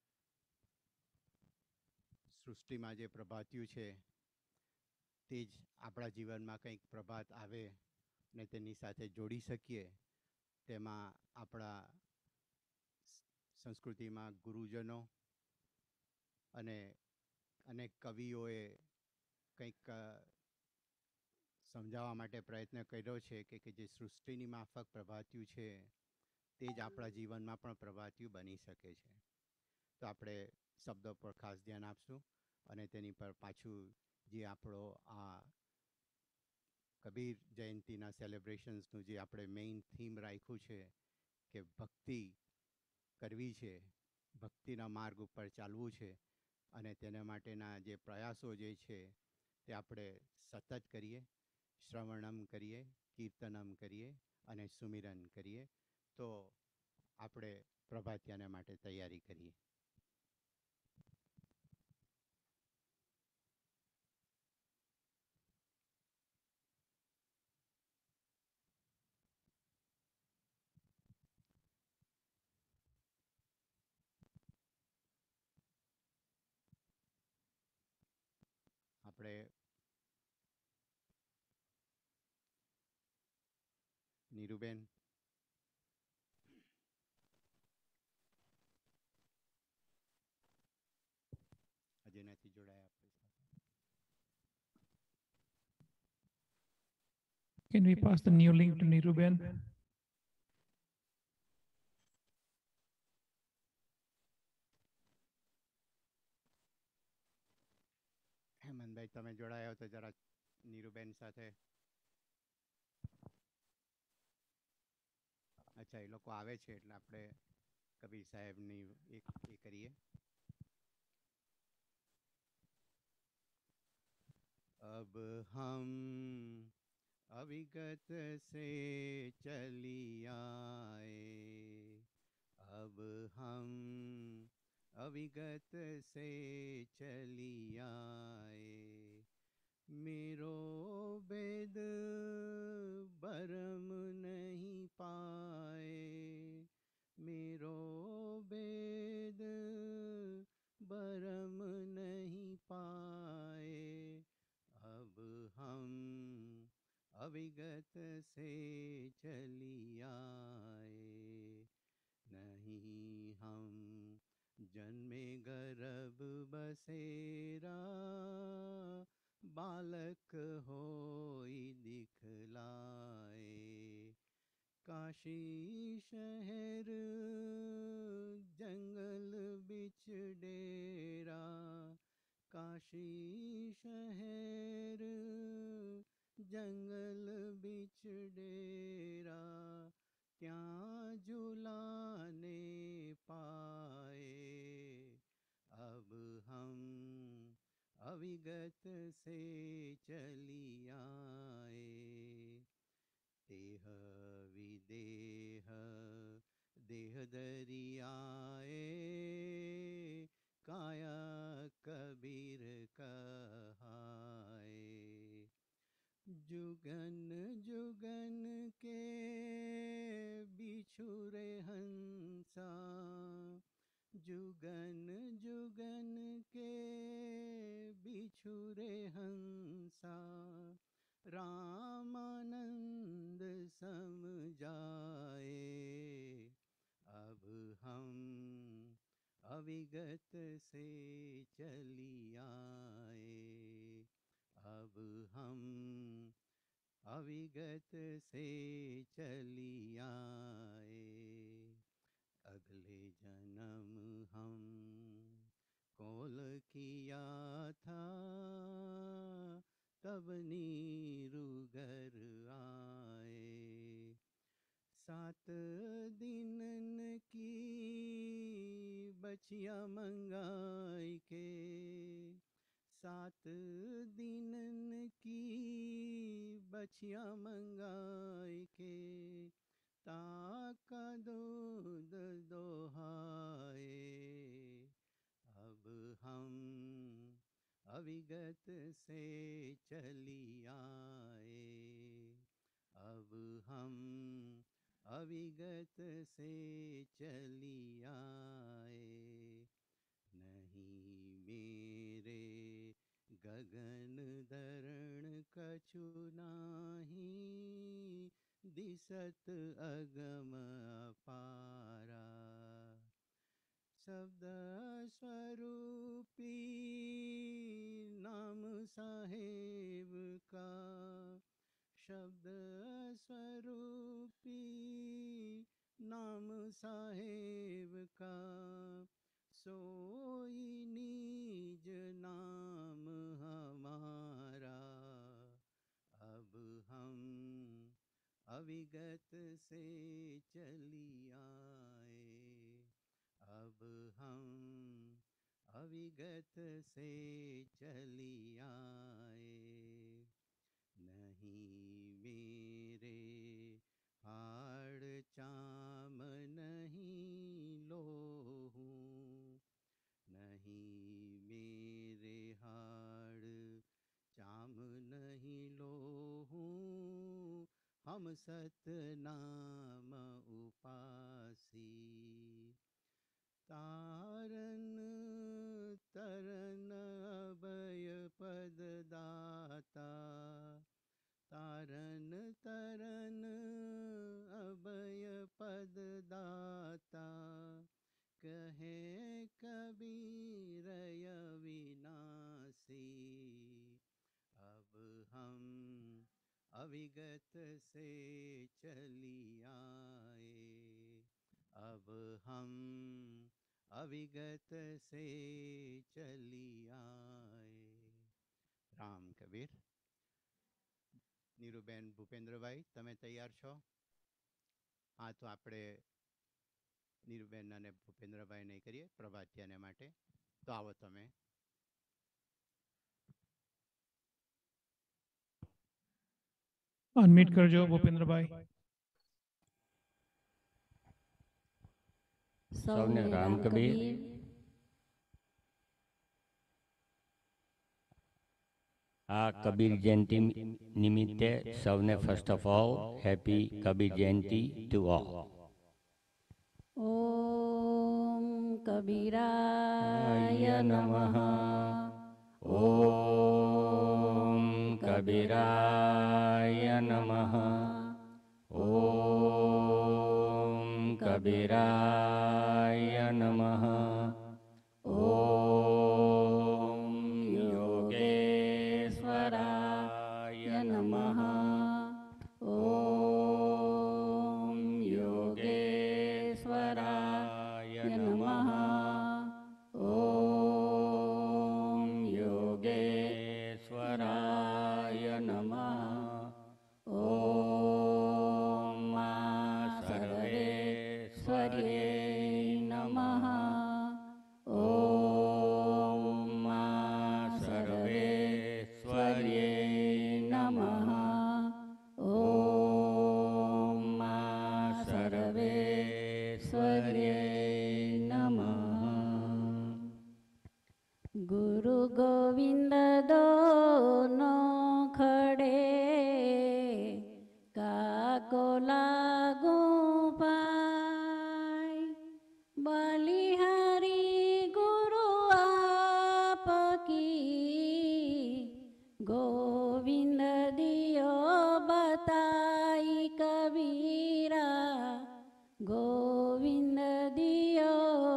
સૃષ્ટિમાં જે પ્રભાત્યું છે તે જ આપણા જીવનમાં કંઈક પ્રભાત આવે ને તેની સાથે જોડી શકીએ, તેમાં આપણા સંસ્કૃતિમાં ગુરુજનો અને અનેક કવિઓએ કંઈક સમજાવવા માટે પ્રયત્ન કર્યો છે કે કે જે સૃષ્ટિની માફક પ્રભાત્યું છે તે જ આપણા જીવનમાં પણ પ્રભાત્યું બની શકે છે. તો આપણે શબ્દો પર ખાસ ધ્યાન આપશું અને તેની પર પાછું જે આપણો આ કબીર જયંતીના સેલિબ્રેશન્સનું જે આપણે મેઇન થીમ રાખ્યું છે કે ભક્તિ કરવી છે, ભક્તિના માર્ગ ઉપર ચાલવું છે અને તેના માટેના જે પ્રયાસો જે છે તે આપણે સતત કરીએ, શ્રવણમ કરીએ, કીર્તનમ કરીએ અને સુમિરન કરીએ તો આપણે પ્રભાતિયાના માટે તૈયારી કરીએ. આપણે નીરુબેન હજી નથી જોડાયા આપણી સાથે. Can we pass the new link to Niruben? હેમંતભાઈ તમે જોડાયા હો તો જરા નીરુબેન સાથે. અચ્છા, એ લોકો આવે છે એટલે આપણે કબીર સાહેબની એક એ કરીએ. अब हम अविगत से चली आए, अब हम अविगत से चली आए, मेरो वेद बरम नहीं पाए, मेरो वेद बरम नहीं पाए, अब हम अविगत से चली आए, नहीं हम जन्मे गर्भ बसेरा, बालक होई दिखलाए, काशी शहर जंगल बिच डेरा, काशी शहर जंगल बिच डेरा, ત્યાં झुलाने पाए, अब हम अविगत से चली आए, देह विदेह देह दरियाए, काया कबीर कहाए, जुगन जुगन के बिछुरे हंसा, जुगन जुगन के बिछुरे हंसा, रामानंद समझाए, अब हम अविगत से चली आए, अब हम अविगत से चली आए, अगले जन्म हम कौल किया था, तब नीरुगर आए, सात दिनन की बचिया मंगाई के, सात दिनन की बचिया मंगाई के, ताका दूध दोहाए, अब हम अविगत से चली आए, अब हम अविगत से चली आए, नहीं मेरे गगन धरण कछु नाही, दिसत अगम अपारा, शब्द स्वरूपी नाम साहेब का, शब्द स्वरूपी नाम साहेब का, सोई निज नाम हमारा। अब हम अविगत से चली आए, अब हम अविगत से चली आए। नहीं मेरे हाड़ चाम नहीं लोहू, नहीं मेरे हाड़ चाम नहीं लोहू, हम सतनाम उपासी। तारन तरन अभय पद दाता, तारन तरन अभय पद दाता, कहे कबीर अविनाशी। अब हम अविगत से चली आए, अब हम अविगत से चली आए। राम कबीर। નીરુબેન ભૂપેન્દ્રભાઈ, તમે તૈયાર છો? હા, તો આપણે નીરુબેન અને ભૂપેન્દ્રભાઈ નહીં કરીએ પ્રભાતિયાને માટે. તો આવો તમે. अनम्यूट कर जो भूपेंद्र भाई। सौने राम कबीर। आ कबीर जयंती निमित्ते सौने first of all happy Kabir Jayanti to all. ओम कबीराय नमः। ओम कबीराय नमः। ओम कबीराय नमः। ओम योगेश्वराय नमः। ओम योगेश्वराय नमः। ओम योगेश्वराय नमः। ओम मा सर्वेश्वर्यै नमः। ओम मा सर्वेश्वर्यै नमः। ओम मा सर्वेश्वर्यै नमः। गुरु गोविंद दोनों खड़े, काको लागू पाय। बलिहारी गुरु आपकी, गोविंद दियो बताई कबीरा, गोविंद दियो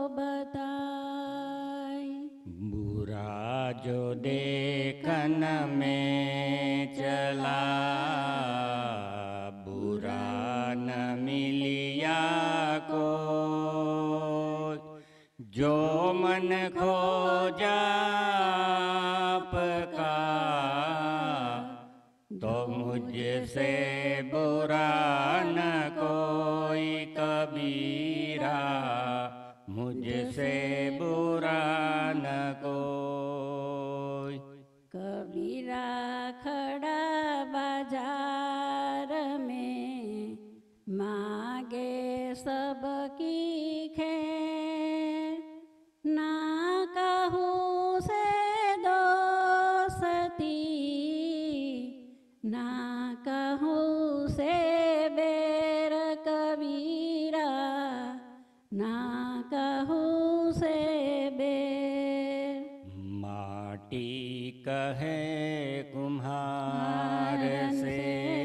बताई। बुरा जो देखन में चला, बुरा न मिलिया को। जो मन खोजा आपका, तो मुझसे बुरा न कोई कबीरा, मुझसे बुरा न कोई। कबीरा खड़ा बाजार में, मांगे सबकी खैर। ना कहूँ से दोस्ती, ना कहूँ से बैर कबीरा, ना कहूँ से बैर। माटी कहे कुम्हार से,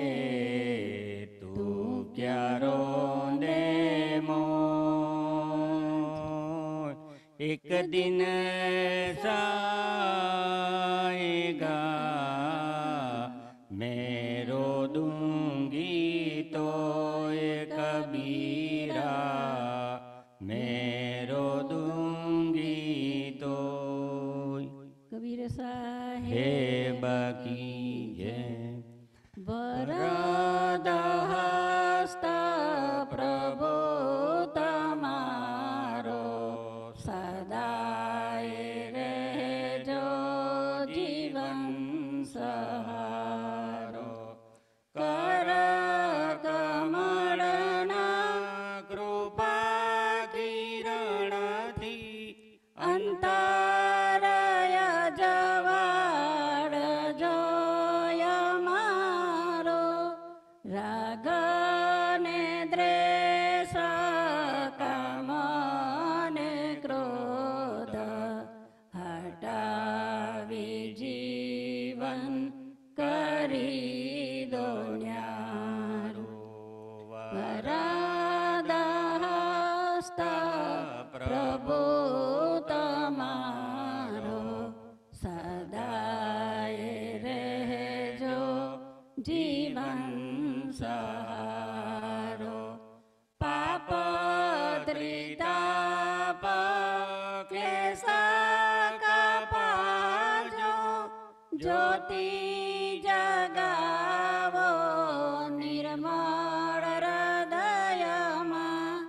तू क्या रोंदे मोय। दिन साएगा मैं रो दूंगी तो ये कबीरा मैं रो दूंगी तो। कबीर साहेब हे बाकी है वरद हस्त प्रभु तमारो सदाय રહેજો જીવન સહારો કર કમળના કૃપા કિરણથી અંતરય જવાડ જોય મારો રાગને દ્વેષ કામને ક્રોધ હટાવી જીવન કરી દો ન્યારો વરદ હસ્ત પ્રભુ તમારો સદાય રહેજો જીવન સહારો પાપ ત્રિતાપ ક્લેશ કપાજો જ્યોતિ જગાવો નિર્મળ હૃદયમાં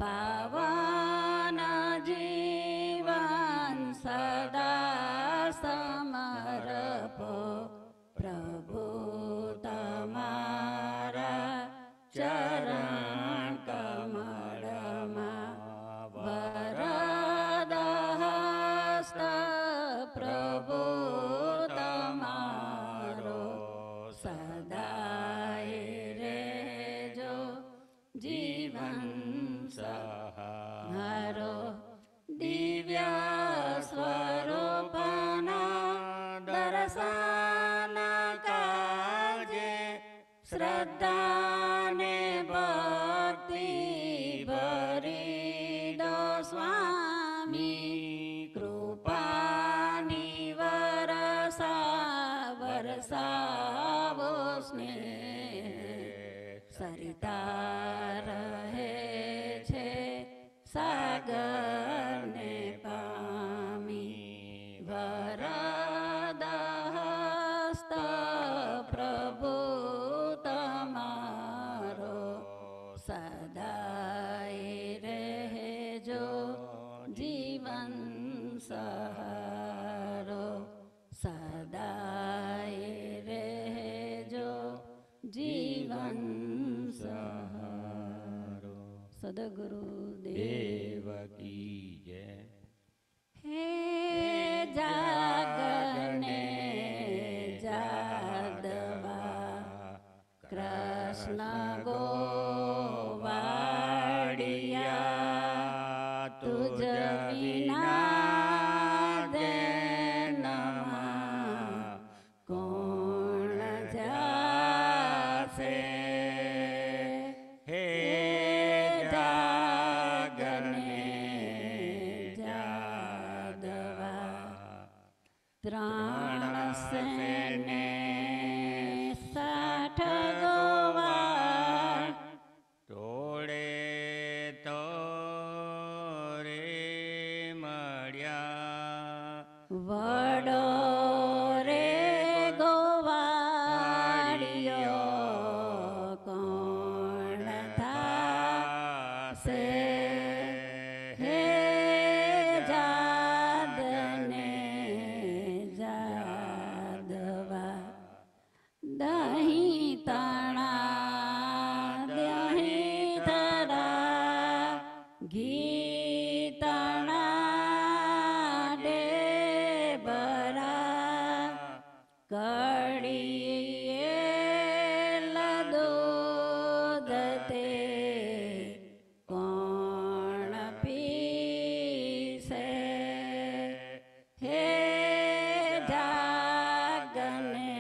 પાવન જીવન સદા સમર્પો પ્રભુ તમારા ચરણ કમળમાં વરદ હસ્ત પ્રભુ તમારો સદાય રહેજો જીવન સહારો દિવ્ય સ્વરૂપના દર્શન કાજે શ્રદ્ધાને ભક્તિ ભરી દો સ્વામી કૃપાની વરસા વરસાવો સ્નેહ સરિતા રહે છે સાગરને પામી વરદ હસ્ત પ્રભુ તમારો સદાય રહેજો જીવન સહારો સદાય રહેજો જીવન સહારો સદગુરુ દેવ કી જય. હે જાગને જાગદવા કૃષ્ણ ગોવાળિયા તુજ વિના દેનમાં કોણ જાશે હે જાગને જાદવા ત્રણ સેને સાઠ ગોવા તોડે તો રે મળ્યા વડો રે ગોવાળિયો કોણ થાશે હે જાદને જાદવા દહીં તણા દહીં થરા ઘી તણા ડેબરા કડીએ લદૂધ તે કોણ પીશે હે જાગને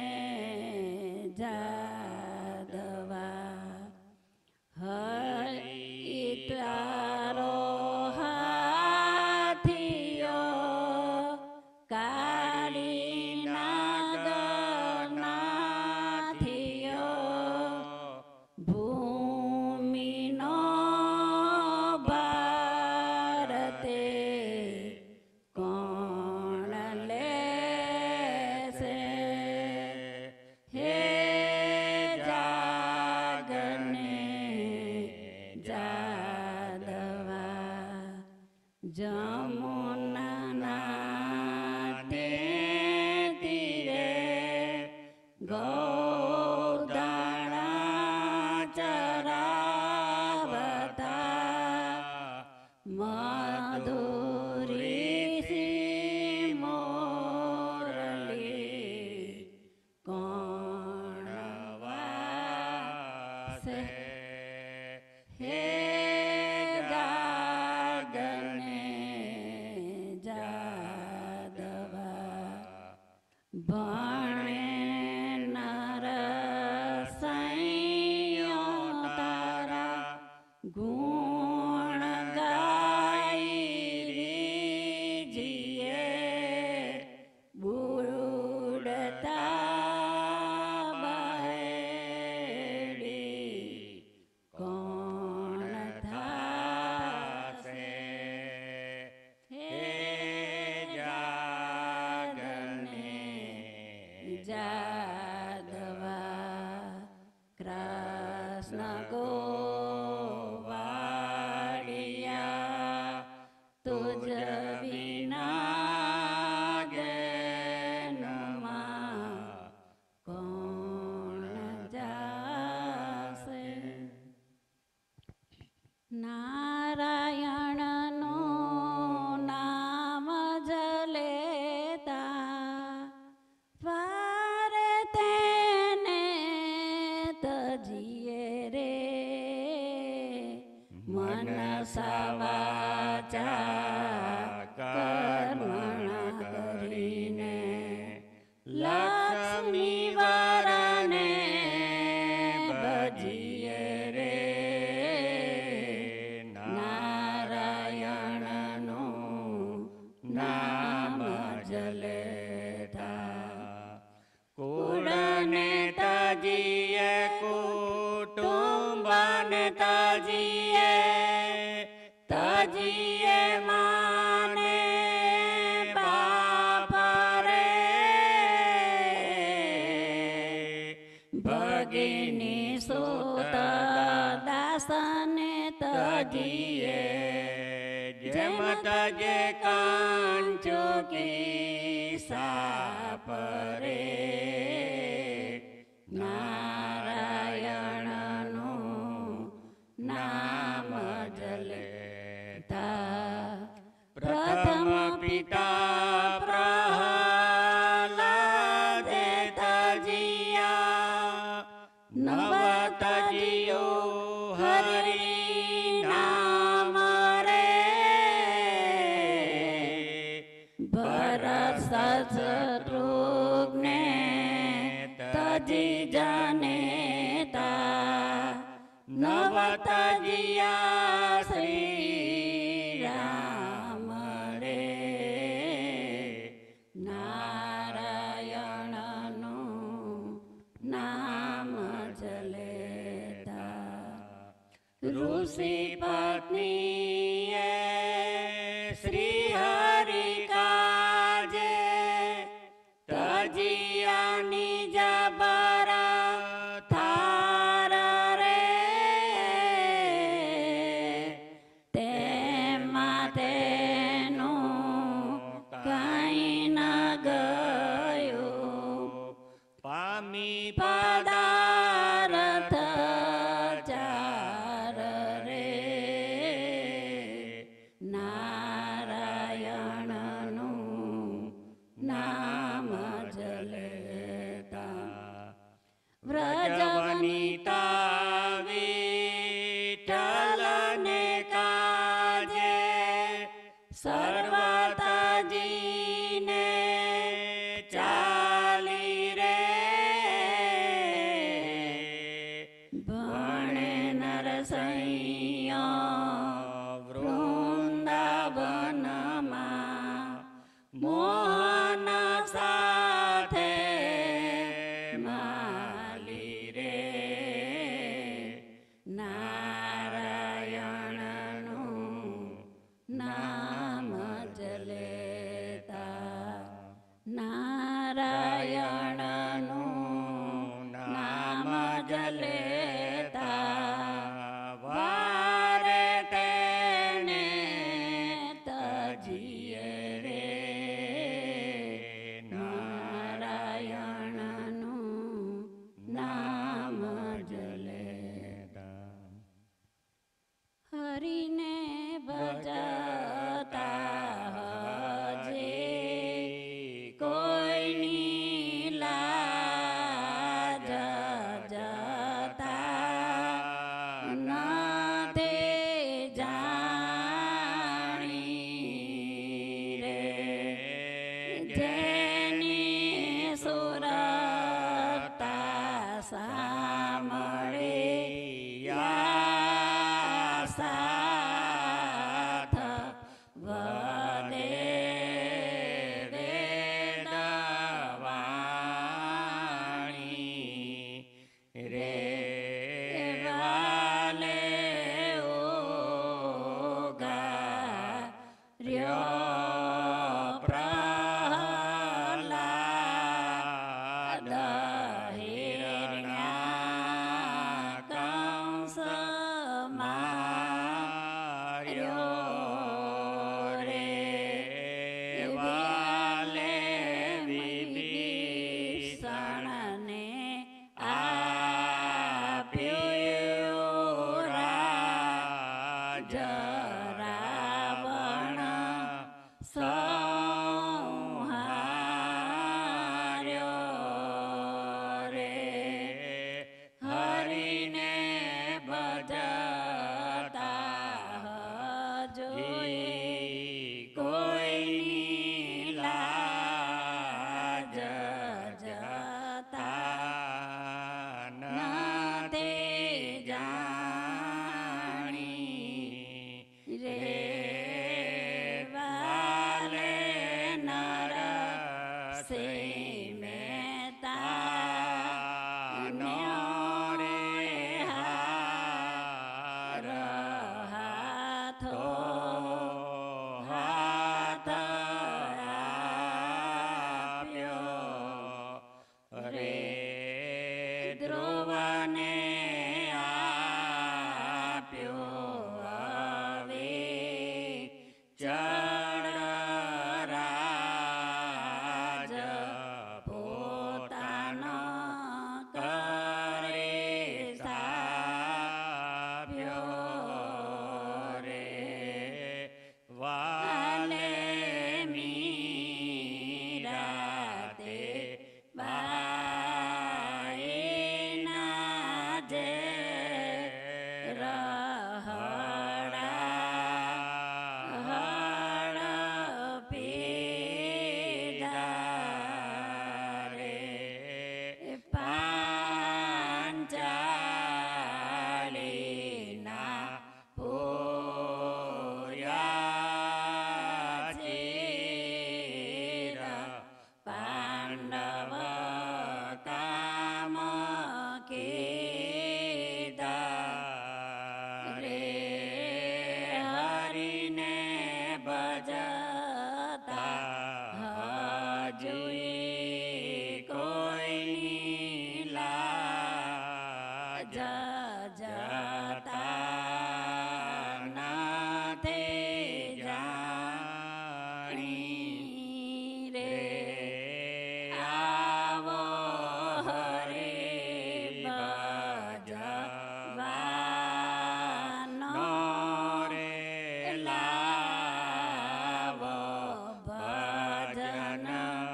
જાદવા હરિ તારો હાથિયો ગોદાણા ચરાવતા મધુરી સી મોરલી કોણ વાસે હે જાગને જાદવા ભણે નરસૈયો તારા ગુણ ગાઈ જીએ બુડતા બહેડી કોણ થાશે હે જાગને જાદવા કૃષ્ણ ગોવાળિયા તુજ વિના જ્ઞાનમાં કોણ જાશે નારાયણનું નામ જ લેતા વારે તેને તજીએ રે મન સવાચા કર્મણા કરીને લક્ષ્મી વરને ભજીએ રે નારાયણનું નામ જ લેતા કુળને તજીએ કુટુંબને તજીએ તજીએ માને બાપ રે ભગિની સુત દાસને તજીએ જેમ તજે કાંચુકી સાપ રે નારાયણનું નામ જ લેતા પ્રથમ પિતા પ્રહલાદે તજિયા નવ તજિયો હરિ નામ રે ભરત શત્રુઘ્ને તજી જનેતા નવ તજિયા શ્રી રામ રે નારાયણનું નામ જ લેતા ઋષિ પત્નીએ શ્રી હરિ કાજે તજિયાની જબરા થાર રે તેમાં તેનું કઈ ન ગયું પામી પદાર્થ ચાર રે નારાયણનું નામ જ લેતા વ્રજવનિતા વિઠ્ઠલને કાજે સર્વતાજીને ચાલી રે ભણે નરસૈયા વૃંદાવનમાં મોહન સાથે માલી રે નારાયણનું નામ જ લેતા નારાયણનું નામ જ લેતા પીયો રાજ રાવણ સંહાર્યો રે હરિને ભજતા જોઈ કોઈની લાજ જતા નથી જાણી રે વાલે નરસિંહ મહેતા નો રે હાર હાથો હાથ આપ્યો રે ધ્રુવને આપ્યો હવે ચડ રાજ પોતાનો કરે સ્થાપ્યો રે વાલે મીરાતે બાઈના જે રહડા હળ પીધા રે પાંચાલીના પૂર્યા ચીર પાંડવ કામ કીધા રે હરિને ભજતા જોઈ કોઈની લાજ જતા નથી જાણી રે આવો હરે ભજવાનો રે લાવો ભજન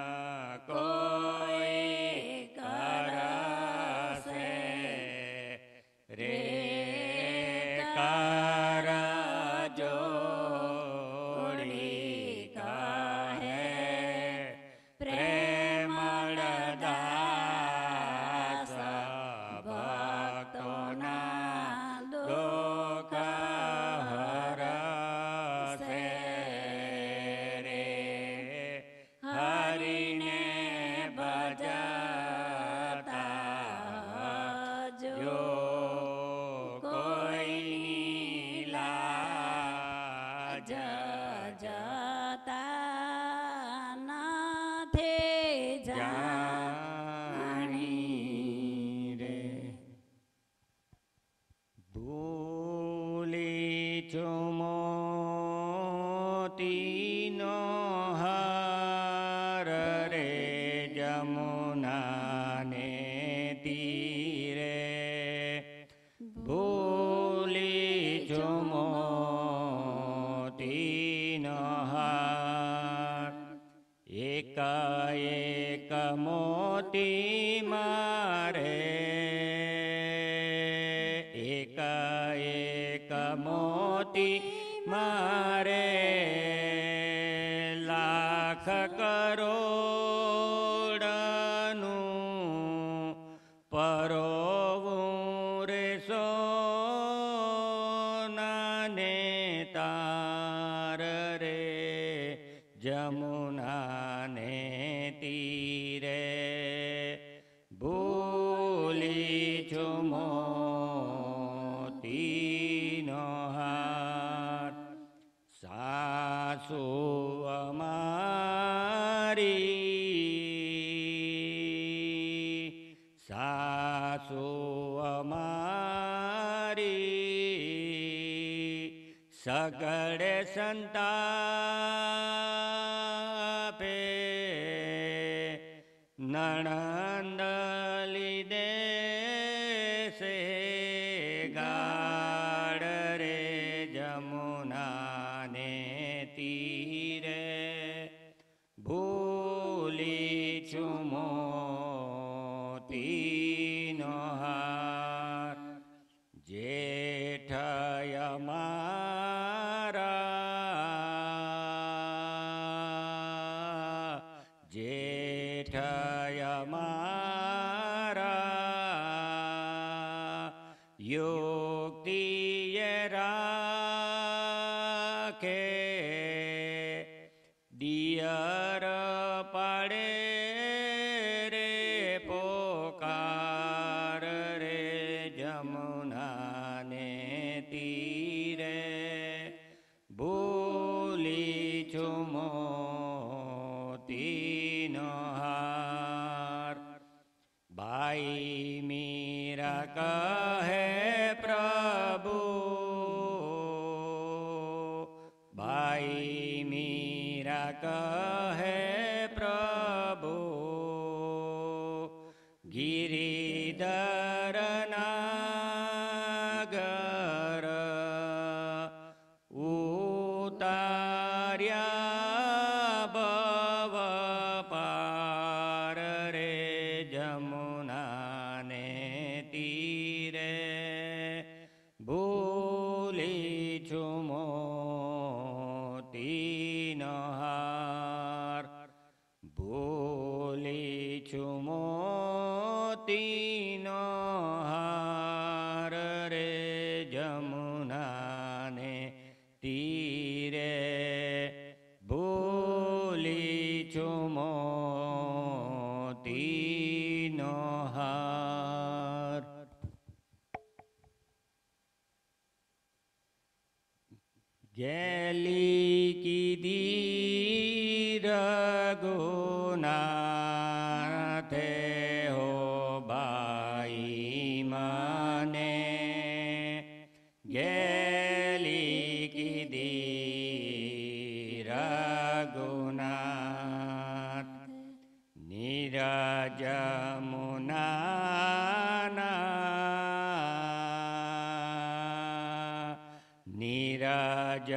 કોઈ કરશે રે કર જોડી કહે પ્રેમળ દાસ ભક્તોના દુઃખ હરશે રે હરિને ભજતા જો કોઈની લાજ જતા નથી જાણી રે ભૂલી ચુમોતીનો હાર રે જમુનાને તીરે ભૂલી ચુમોતીનો હાર એકાએક મોતી મારે એકાએક મોતી મારે લાખ કરોડનું પરોવું રે સોનાને તાર રે જમુનાને તીરે ભૂલી ચુમોતીનો હાર સાસુ અમારી સાસુ અમારી સગડે સંતાપે નણંદ લીધે છે યુક્તિએ રાખે દિયર પડે રે પોકાર રે જમુનાને તીરે ભૂલી છું મોતીનો હાર ભાઈ મીરા કહે પ્રભુ ભાઈ મીરા કહે પ્રભુ ગિરિધર નાગર ઉતાર્યા ભવ પાર રે જમુનાને તીરે ભૂલી છું મોતીનો હાર ભૂલી છું મોતીનો હાર રે જમુનાને તીરે ભૂલી છું મોતીનો હાર. ગેલી કીધી રઘુનાથે હો ભાઈ મને ગેલી કીધી રઘુનાથ નીરજ મુનાના નીરજ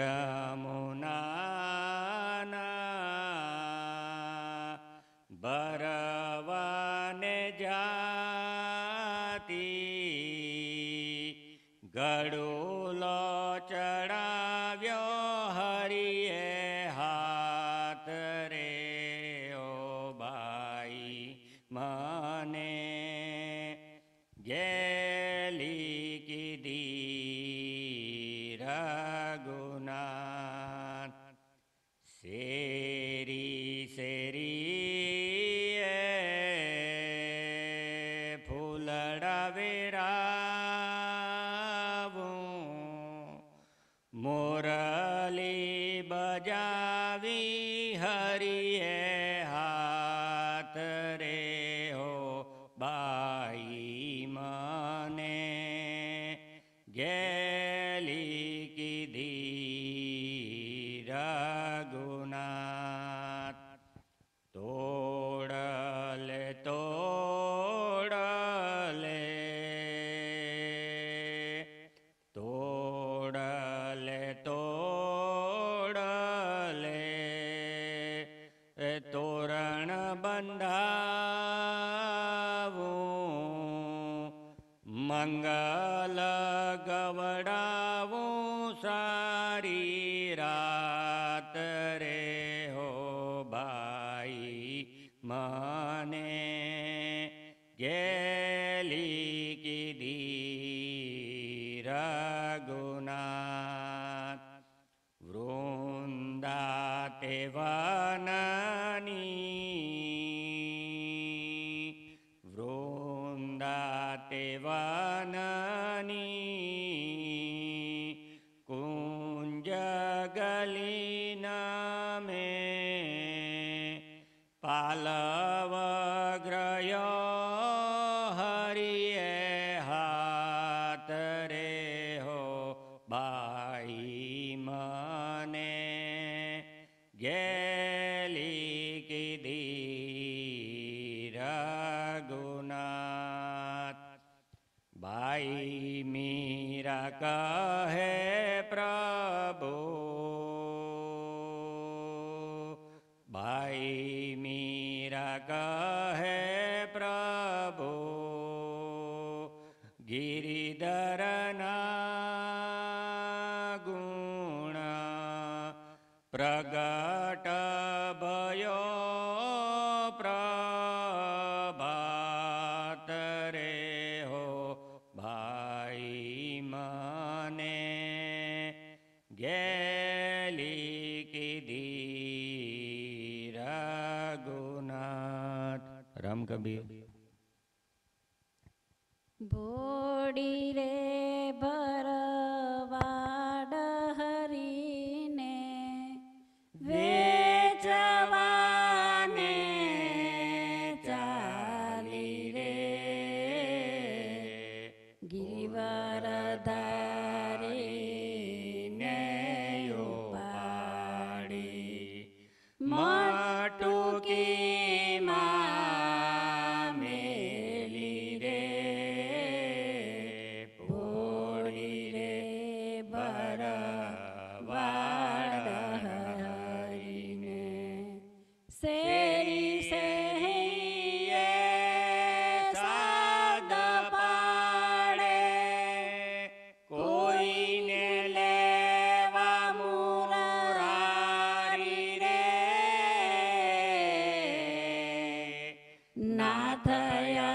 મુનાના ભરવાને જાતી ગડુલો ચડાવ્યો હરિએ હાથ રે ઓ ભાઈ મને ગેલી કીધી રઘુનાથ શેરી શેરી ફૂલડા વેરાવું મોરલી બજાવી હરિએ હાથ રે હો બાઈ મને ગેલી કીધી રઘુનાથ તોડલે તોડલે તોડલે તોડલે તોરણ બંધાવું મંગલ ગવડાવું સારી રાત રે હો ભાઈ મને ગેલી કીધી રઘુનાથ વૃંદા તે વનની વૃંદા તે વનની કુંજ ગલી નામે પાલવ ગ્રયો હરિએ હાથ રે હો બાઈ મને ગેલી કીધી રઘુનાથ બાઈ મીરા કહે પ્રભુ બાઈ મીરા કહે પ્રભુ ગિરિધરના ગુણ પ્રગટ ભયો પ્રભાત રે હો ભાઈ કબીર. ભોડી રે ભરવાડ હરીને વેચવાને ચાલી રે ગિરિવર ધારીને ઉપાડી માટુકી માં મેલી રે ભોળી રે ભરવાડ હરીને શેરી શેરીએ સાદ પાડે કોઈને લેવા મુરારી રે નાથય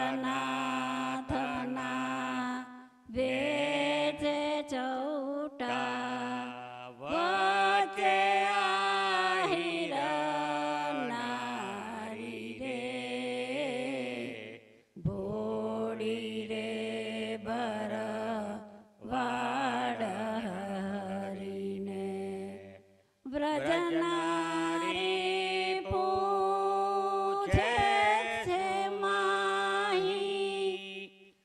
નાથના વેજે ચૌટા વચ્ચે આહિર નારી રે ભોળી રે ભરવાડ હરીને વ્રજનારી પૂછે છે માહી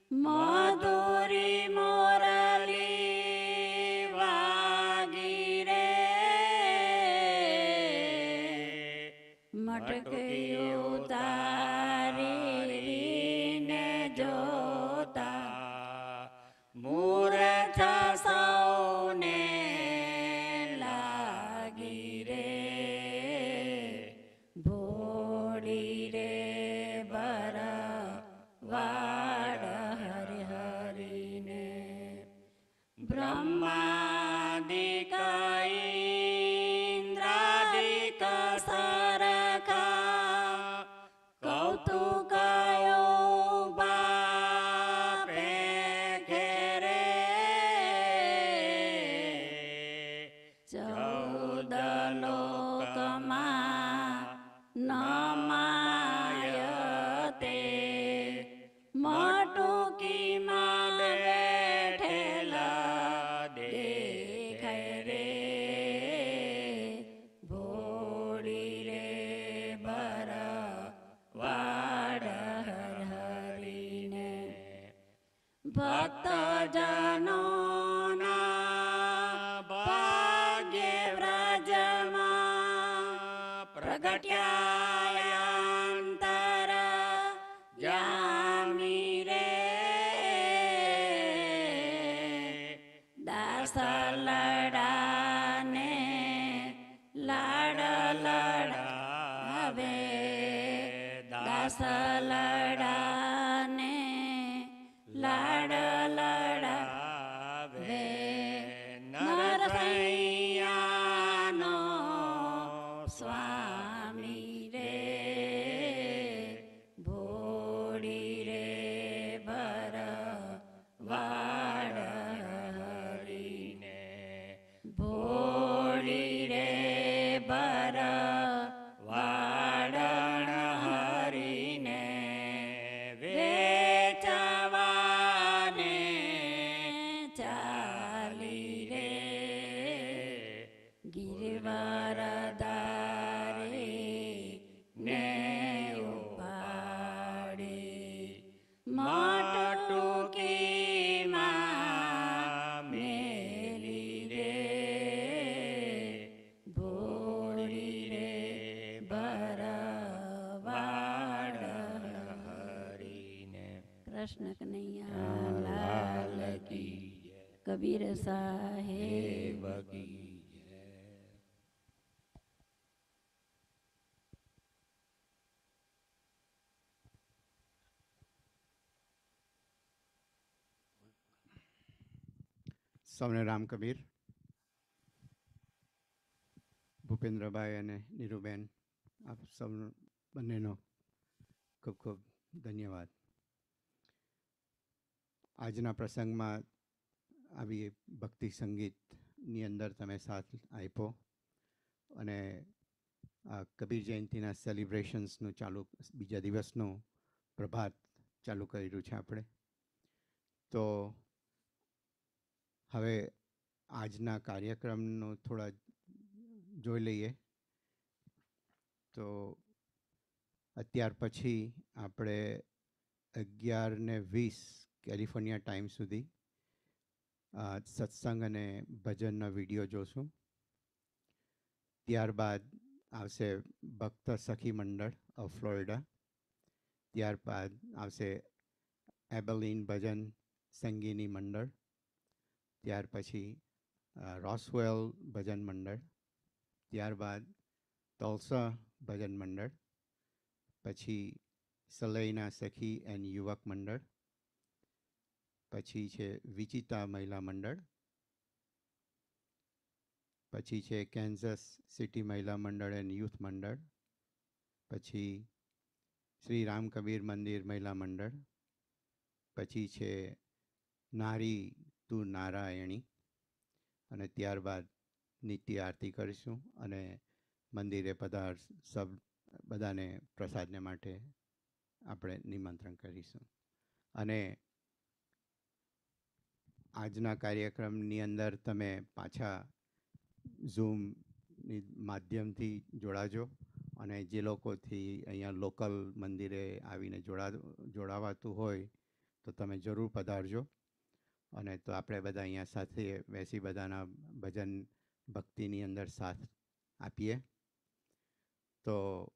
મધુરી મોરલી વાગી રે મટકી ઉતારીને જોતા મૂર્છ સૌને લાગી રે ભોળી રે ભરવાડ હરિ હરીને બ્રહ્માદિક ઇન્દ્રાદિક સરખા કૌતુક બાપે ઘેરે ચૌદ લોકમાં નમાય તે માટુકીમાં બેઠેલા દેખાય રે ભોળી રે ભરવાડ હરીને ભક્તજનોના ભાગ્ય વ્રજમાં પ્રગટ્યાંતર જામી રે દાસ લડાને લાડ લડાવે દાસ લડાને લાડ લડાવે નરસૈયાનો સ્વામી રે ભોળી રે ભરવાડ હરીને ભોળી રે ભરવાડ હરીને વેચવાને ચાલી રે ગિરવાર ધારી ને ઉપાડી માટુકીમાં મેલી રે ભોળી રે ભરવાડ હરીને કૃષ્ણ કનૈયા લાલ કી કબીર સાહેબ કી સૌને રામ કબીર. ભૂપેન્દ્રભાઈ અને નીરુબેન, આપ સૌ બંનેનો ખૂબ ખૂબ ધન્યવાદ. આજના પ્રસંગમાં આવી ભક્તિ સંગીતની અંદર તમે સાથ આપ્યો અને આ કબીર જયંતિના સેલિબ્રેશન્સનું ચાલુ બીજા દિવસનું પ્રભાત ચાલુ કર્યું છે આપણે. તો હવે આજના કાર્યક્રમનો થોડા જોઈ લઈએ. તો અત્યાર પછી આપણે અગિયાર ને વીસ કેલિફોર્નિયા ટાઈમ સુધી સત્સંગ અને ભજનના વિડીયો જોશું. ત્યારબાદ આવશે ભક્ત સખી મંડળ ઓફ ફ્લોરિડા. ત્યારબાદ આવશે એબલિન ભજન સંગીની મંડળ. ત્યાર પછી રોસવેલ ભજન મંડળ. ત્યારબાદ તોલસા ભજન મંડળ. પછી સલૈના સખી એન્ડ યુવક મંડળ. પછી છે વિચિતા મહિલા મંડળ. પછી છે કેન્ઝસ સિટી મહિલા મંડળ એન્ડ યુથ મંડળ. પછી શ્રી રામ કબીર મંદિર મહિલા મંડળ. પછી છે નારી તું નારાયણી. અને ત્યારબાદ નિત્ય આરતી કરીશું અને મંદિરે પધાર સબ બધાને પ્રસાદને માટે આપણે નિમંત્રણ કરીશું. અને આજના કાર્યક્રમની અંદર તમે પાછા ઝૂમની માધ્યમથી જોડાજો. અને જે લોકોથી અહીંયા લોકલ મંદિરે આવીને જોડા જોડાવાતું હોય તો તમે જરૂર પધારજો. અને તો આપણે બધા અહીંયા સાથે બેસી બધાના ભજન ભક્તિની અંદર સાથ આપીએ. તો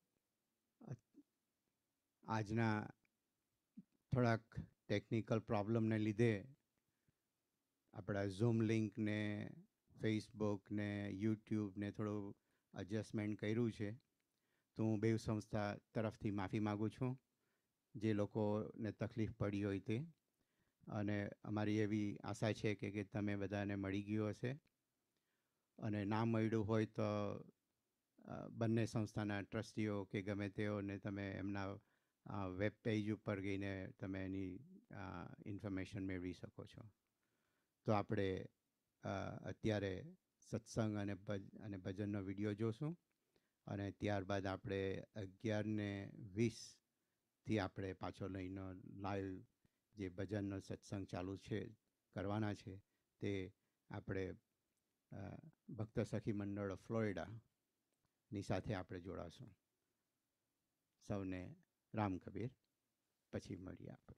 આજના થોડાક ટેકનિકલ પ્રોબ્લેમને લીધે આપણા ઝૂમ લિંકને ફેસબુક ને યુટ્યુબ ને થોડું એડજસ્ટમેન્ટ કર્યું છે. તો હું બે સંસ્થા તરફથી માફી માગું છું જે લોકોને તકલીફ પડી હોય તે. અને અમારી એવી આશા છે કે કે તમે બધાને મળી ગયું હશે. અને ના મળ્યું હોય તો બંને સંસ્થાના ટ્રસ્ટીઓ કે ગમે તેઓને તમે એમના વેબ પેજ ઉપર ગઈને તમે એની ઇન્ફોર્મેશન મેળવી શકો છો. તો આપણે અત્યારે સત્સંગ અને ભજ અને ભજનનો વિડીયો જોશું. અને ત્યારબાદ આપણે અગિયાર ને વીસથી આપણે પાછો લઈને લાઈવ જે ભજનનો સત્સંગ ચાલુ છે કરવાના છે તે આપણે ભક્ત સખી મંડળ ઓફ ફ્લોરિડાની સાથે આપણે જોડાશું. સૌને રામ કબીર. પછી મળીએ આપણે.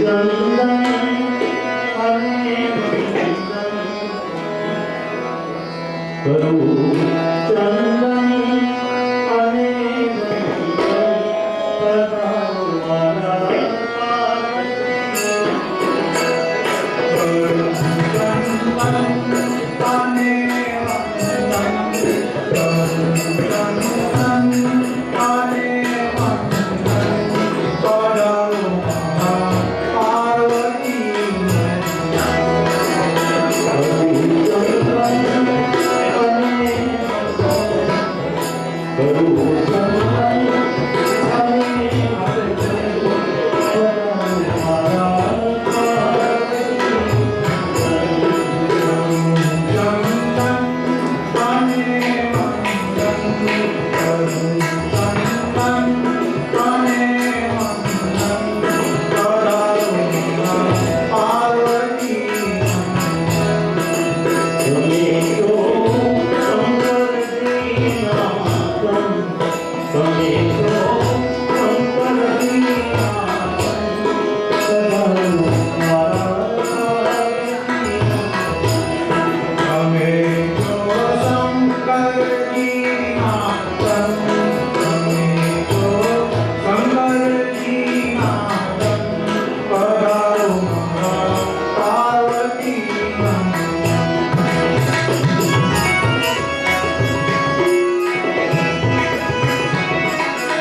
Thank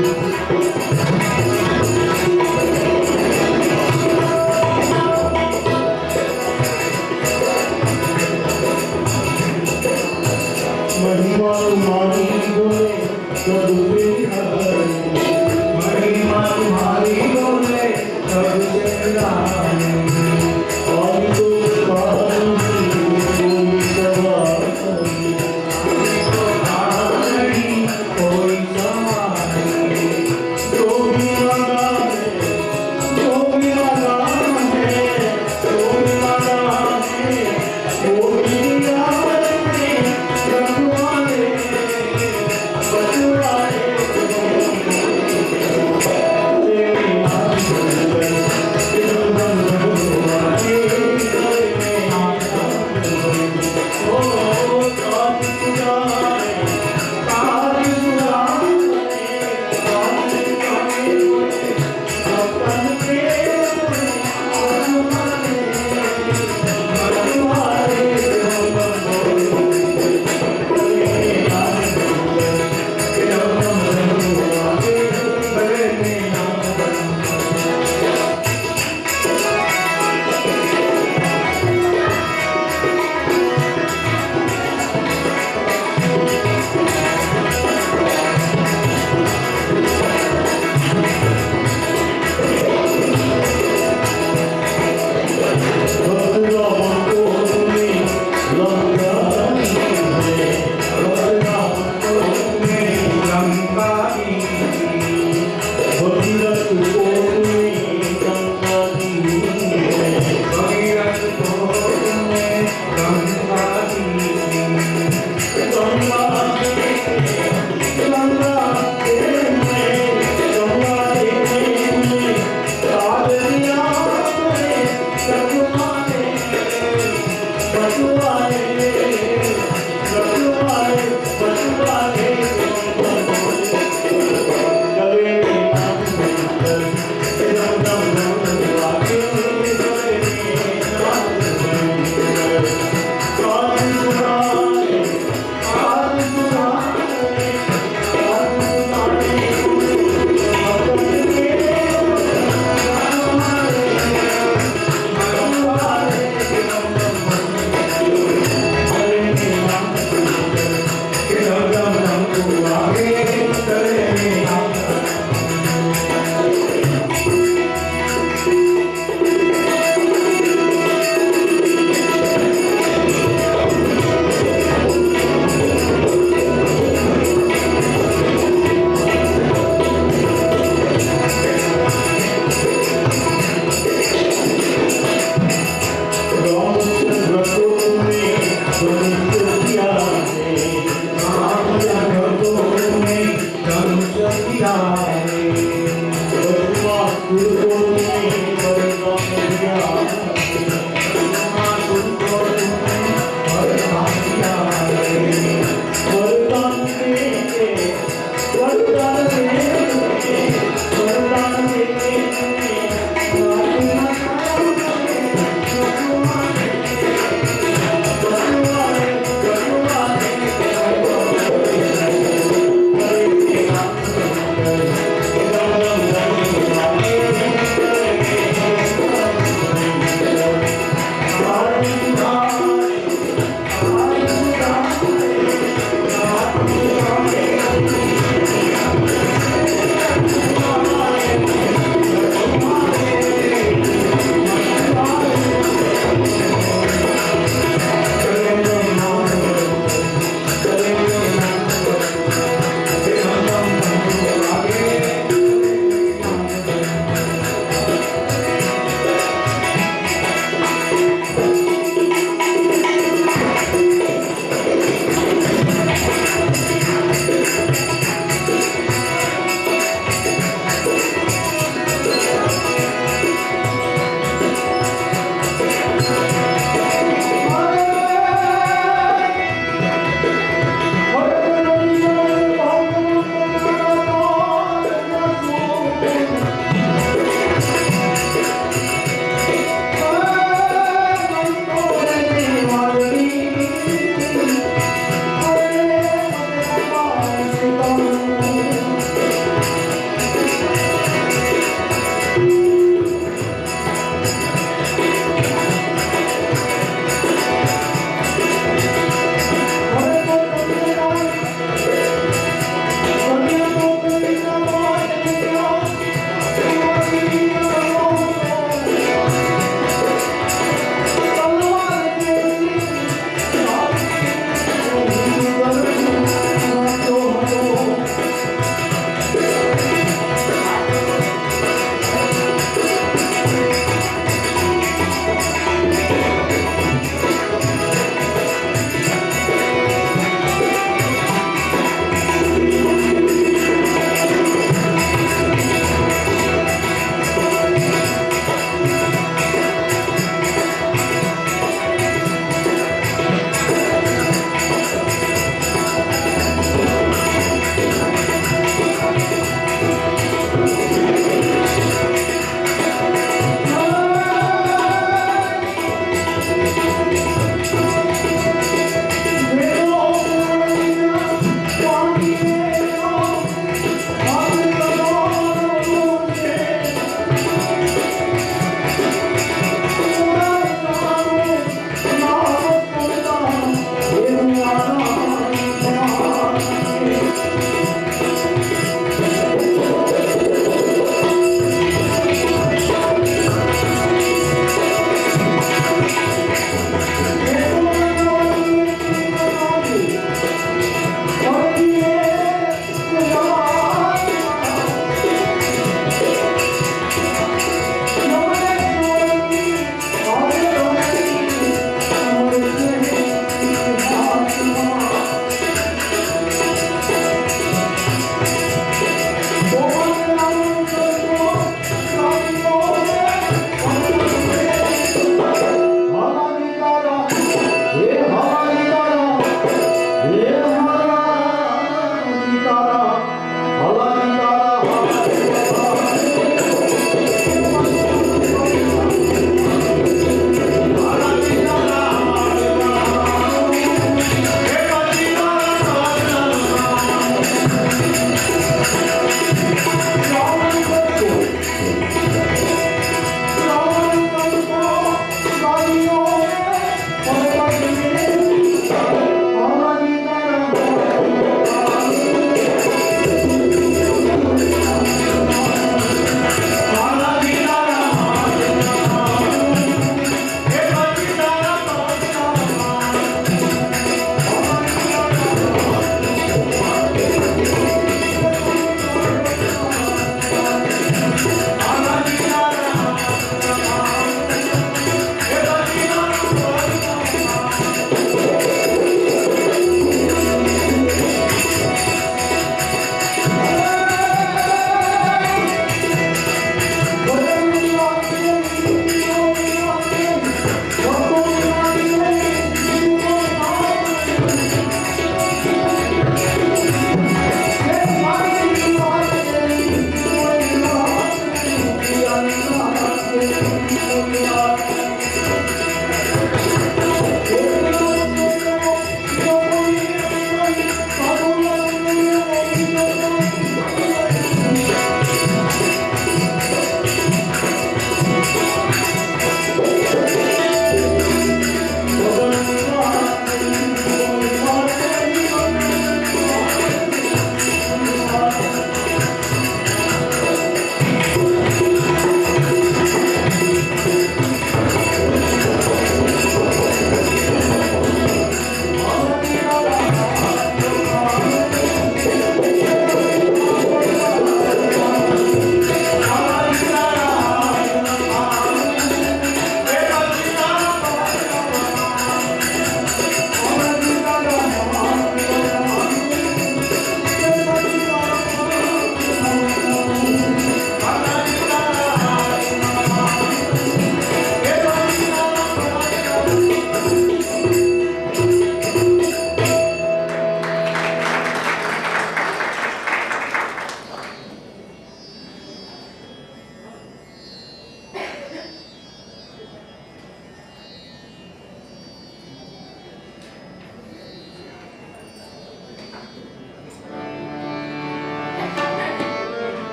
Amen.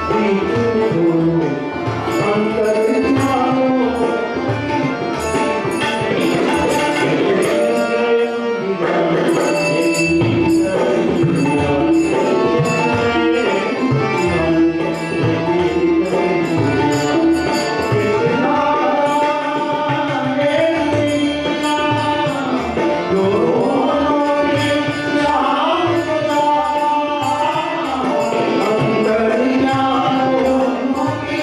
Thank you.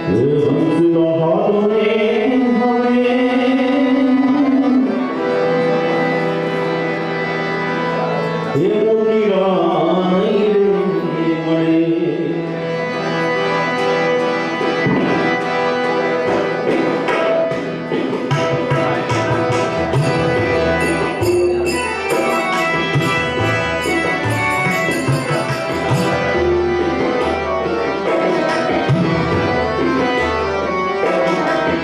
Thank you.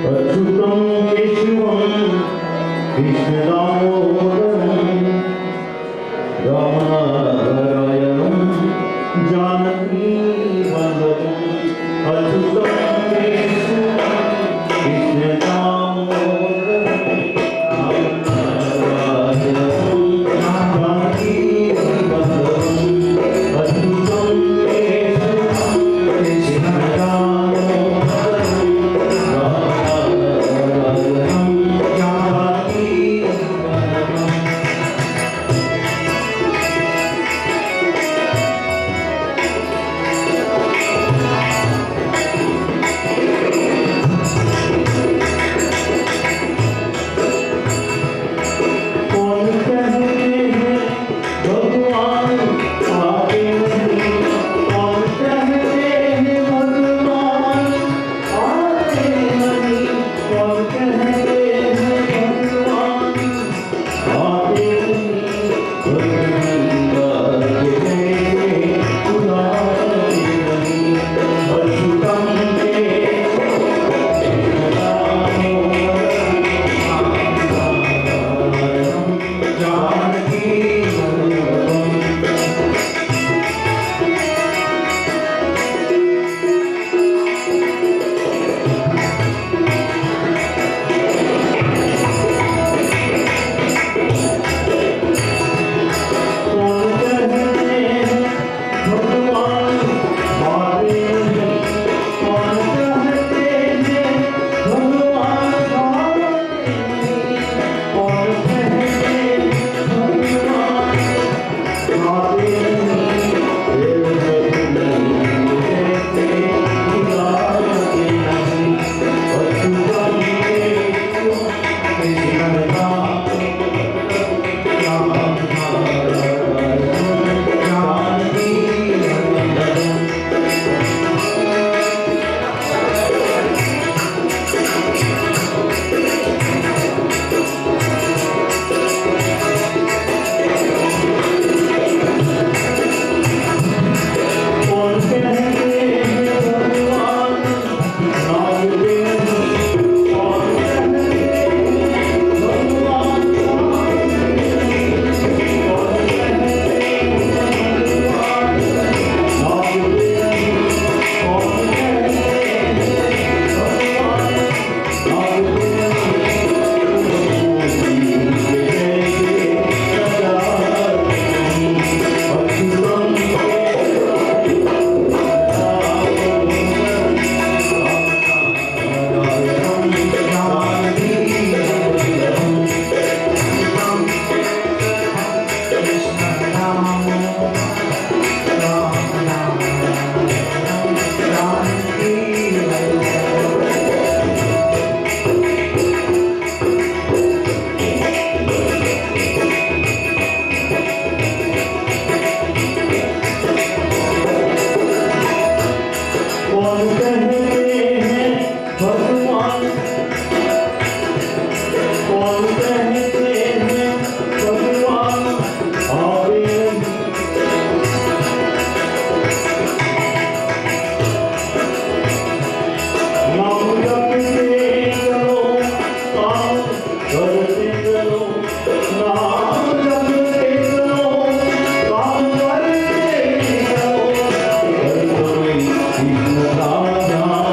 Radha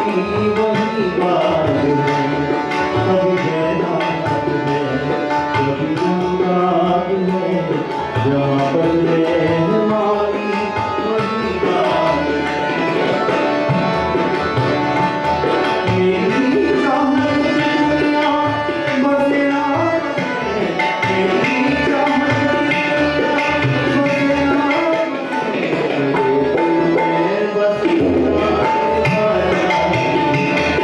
Thank you.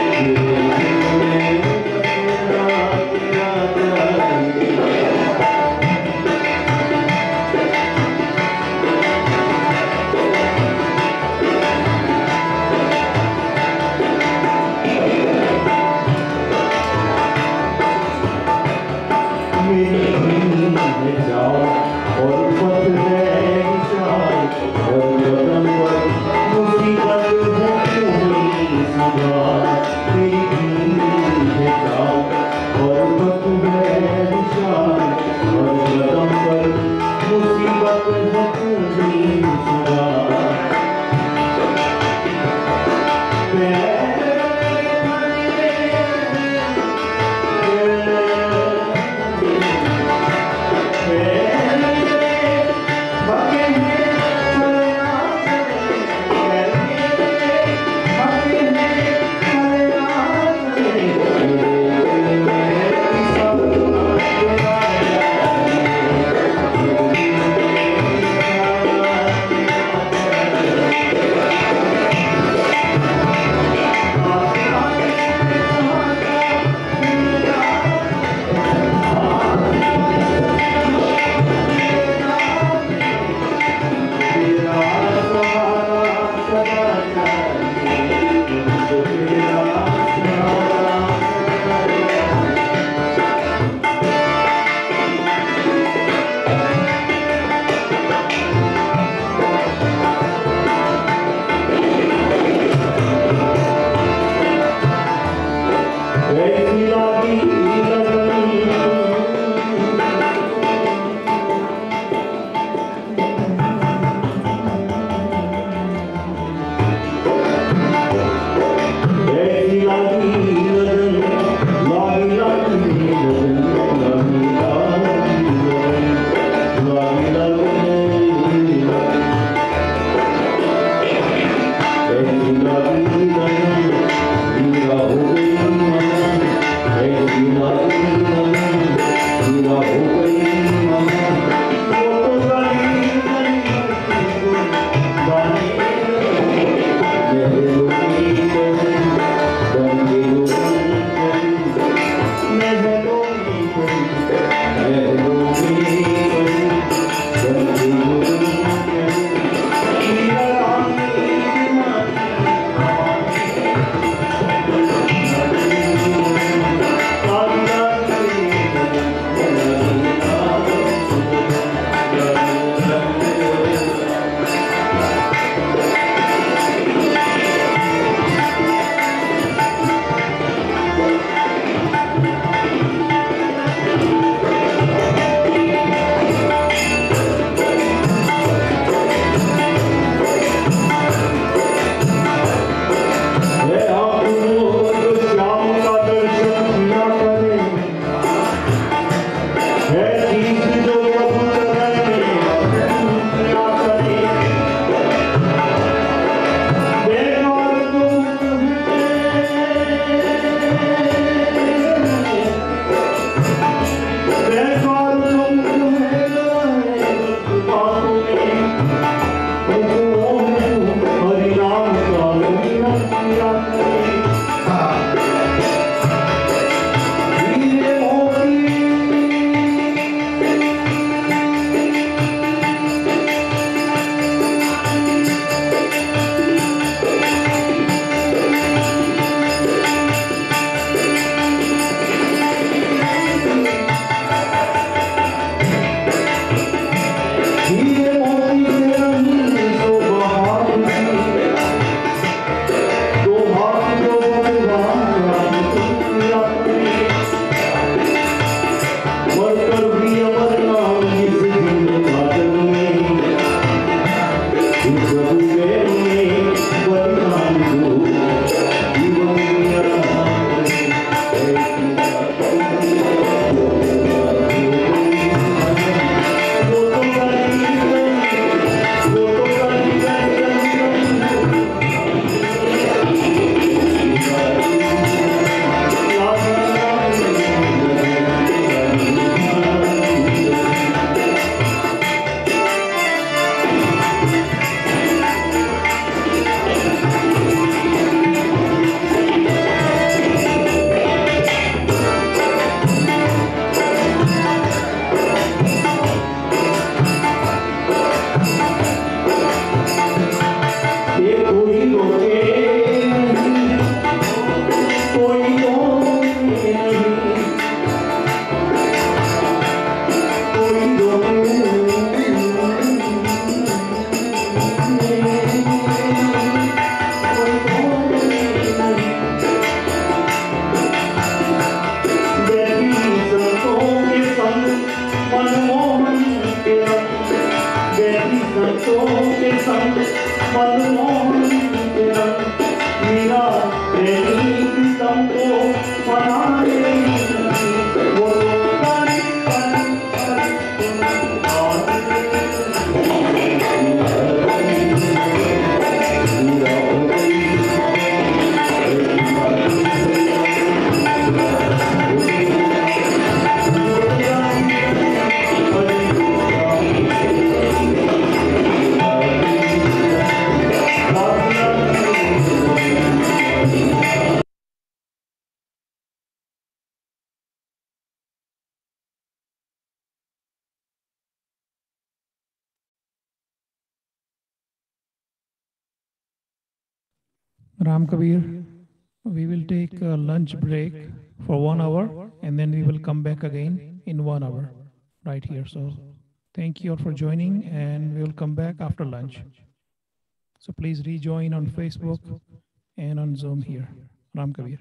Ram Kabir, we will take a lunch break for one hour and then we will come back again in one hour right here. So thank you all for joining and we will come back after lunch. So please rejoin on Facebook and on Zoom here. Ram Kabir.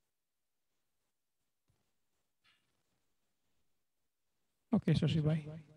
Okay, Shashi, bye.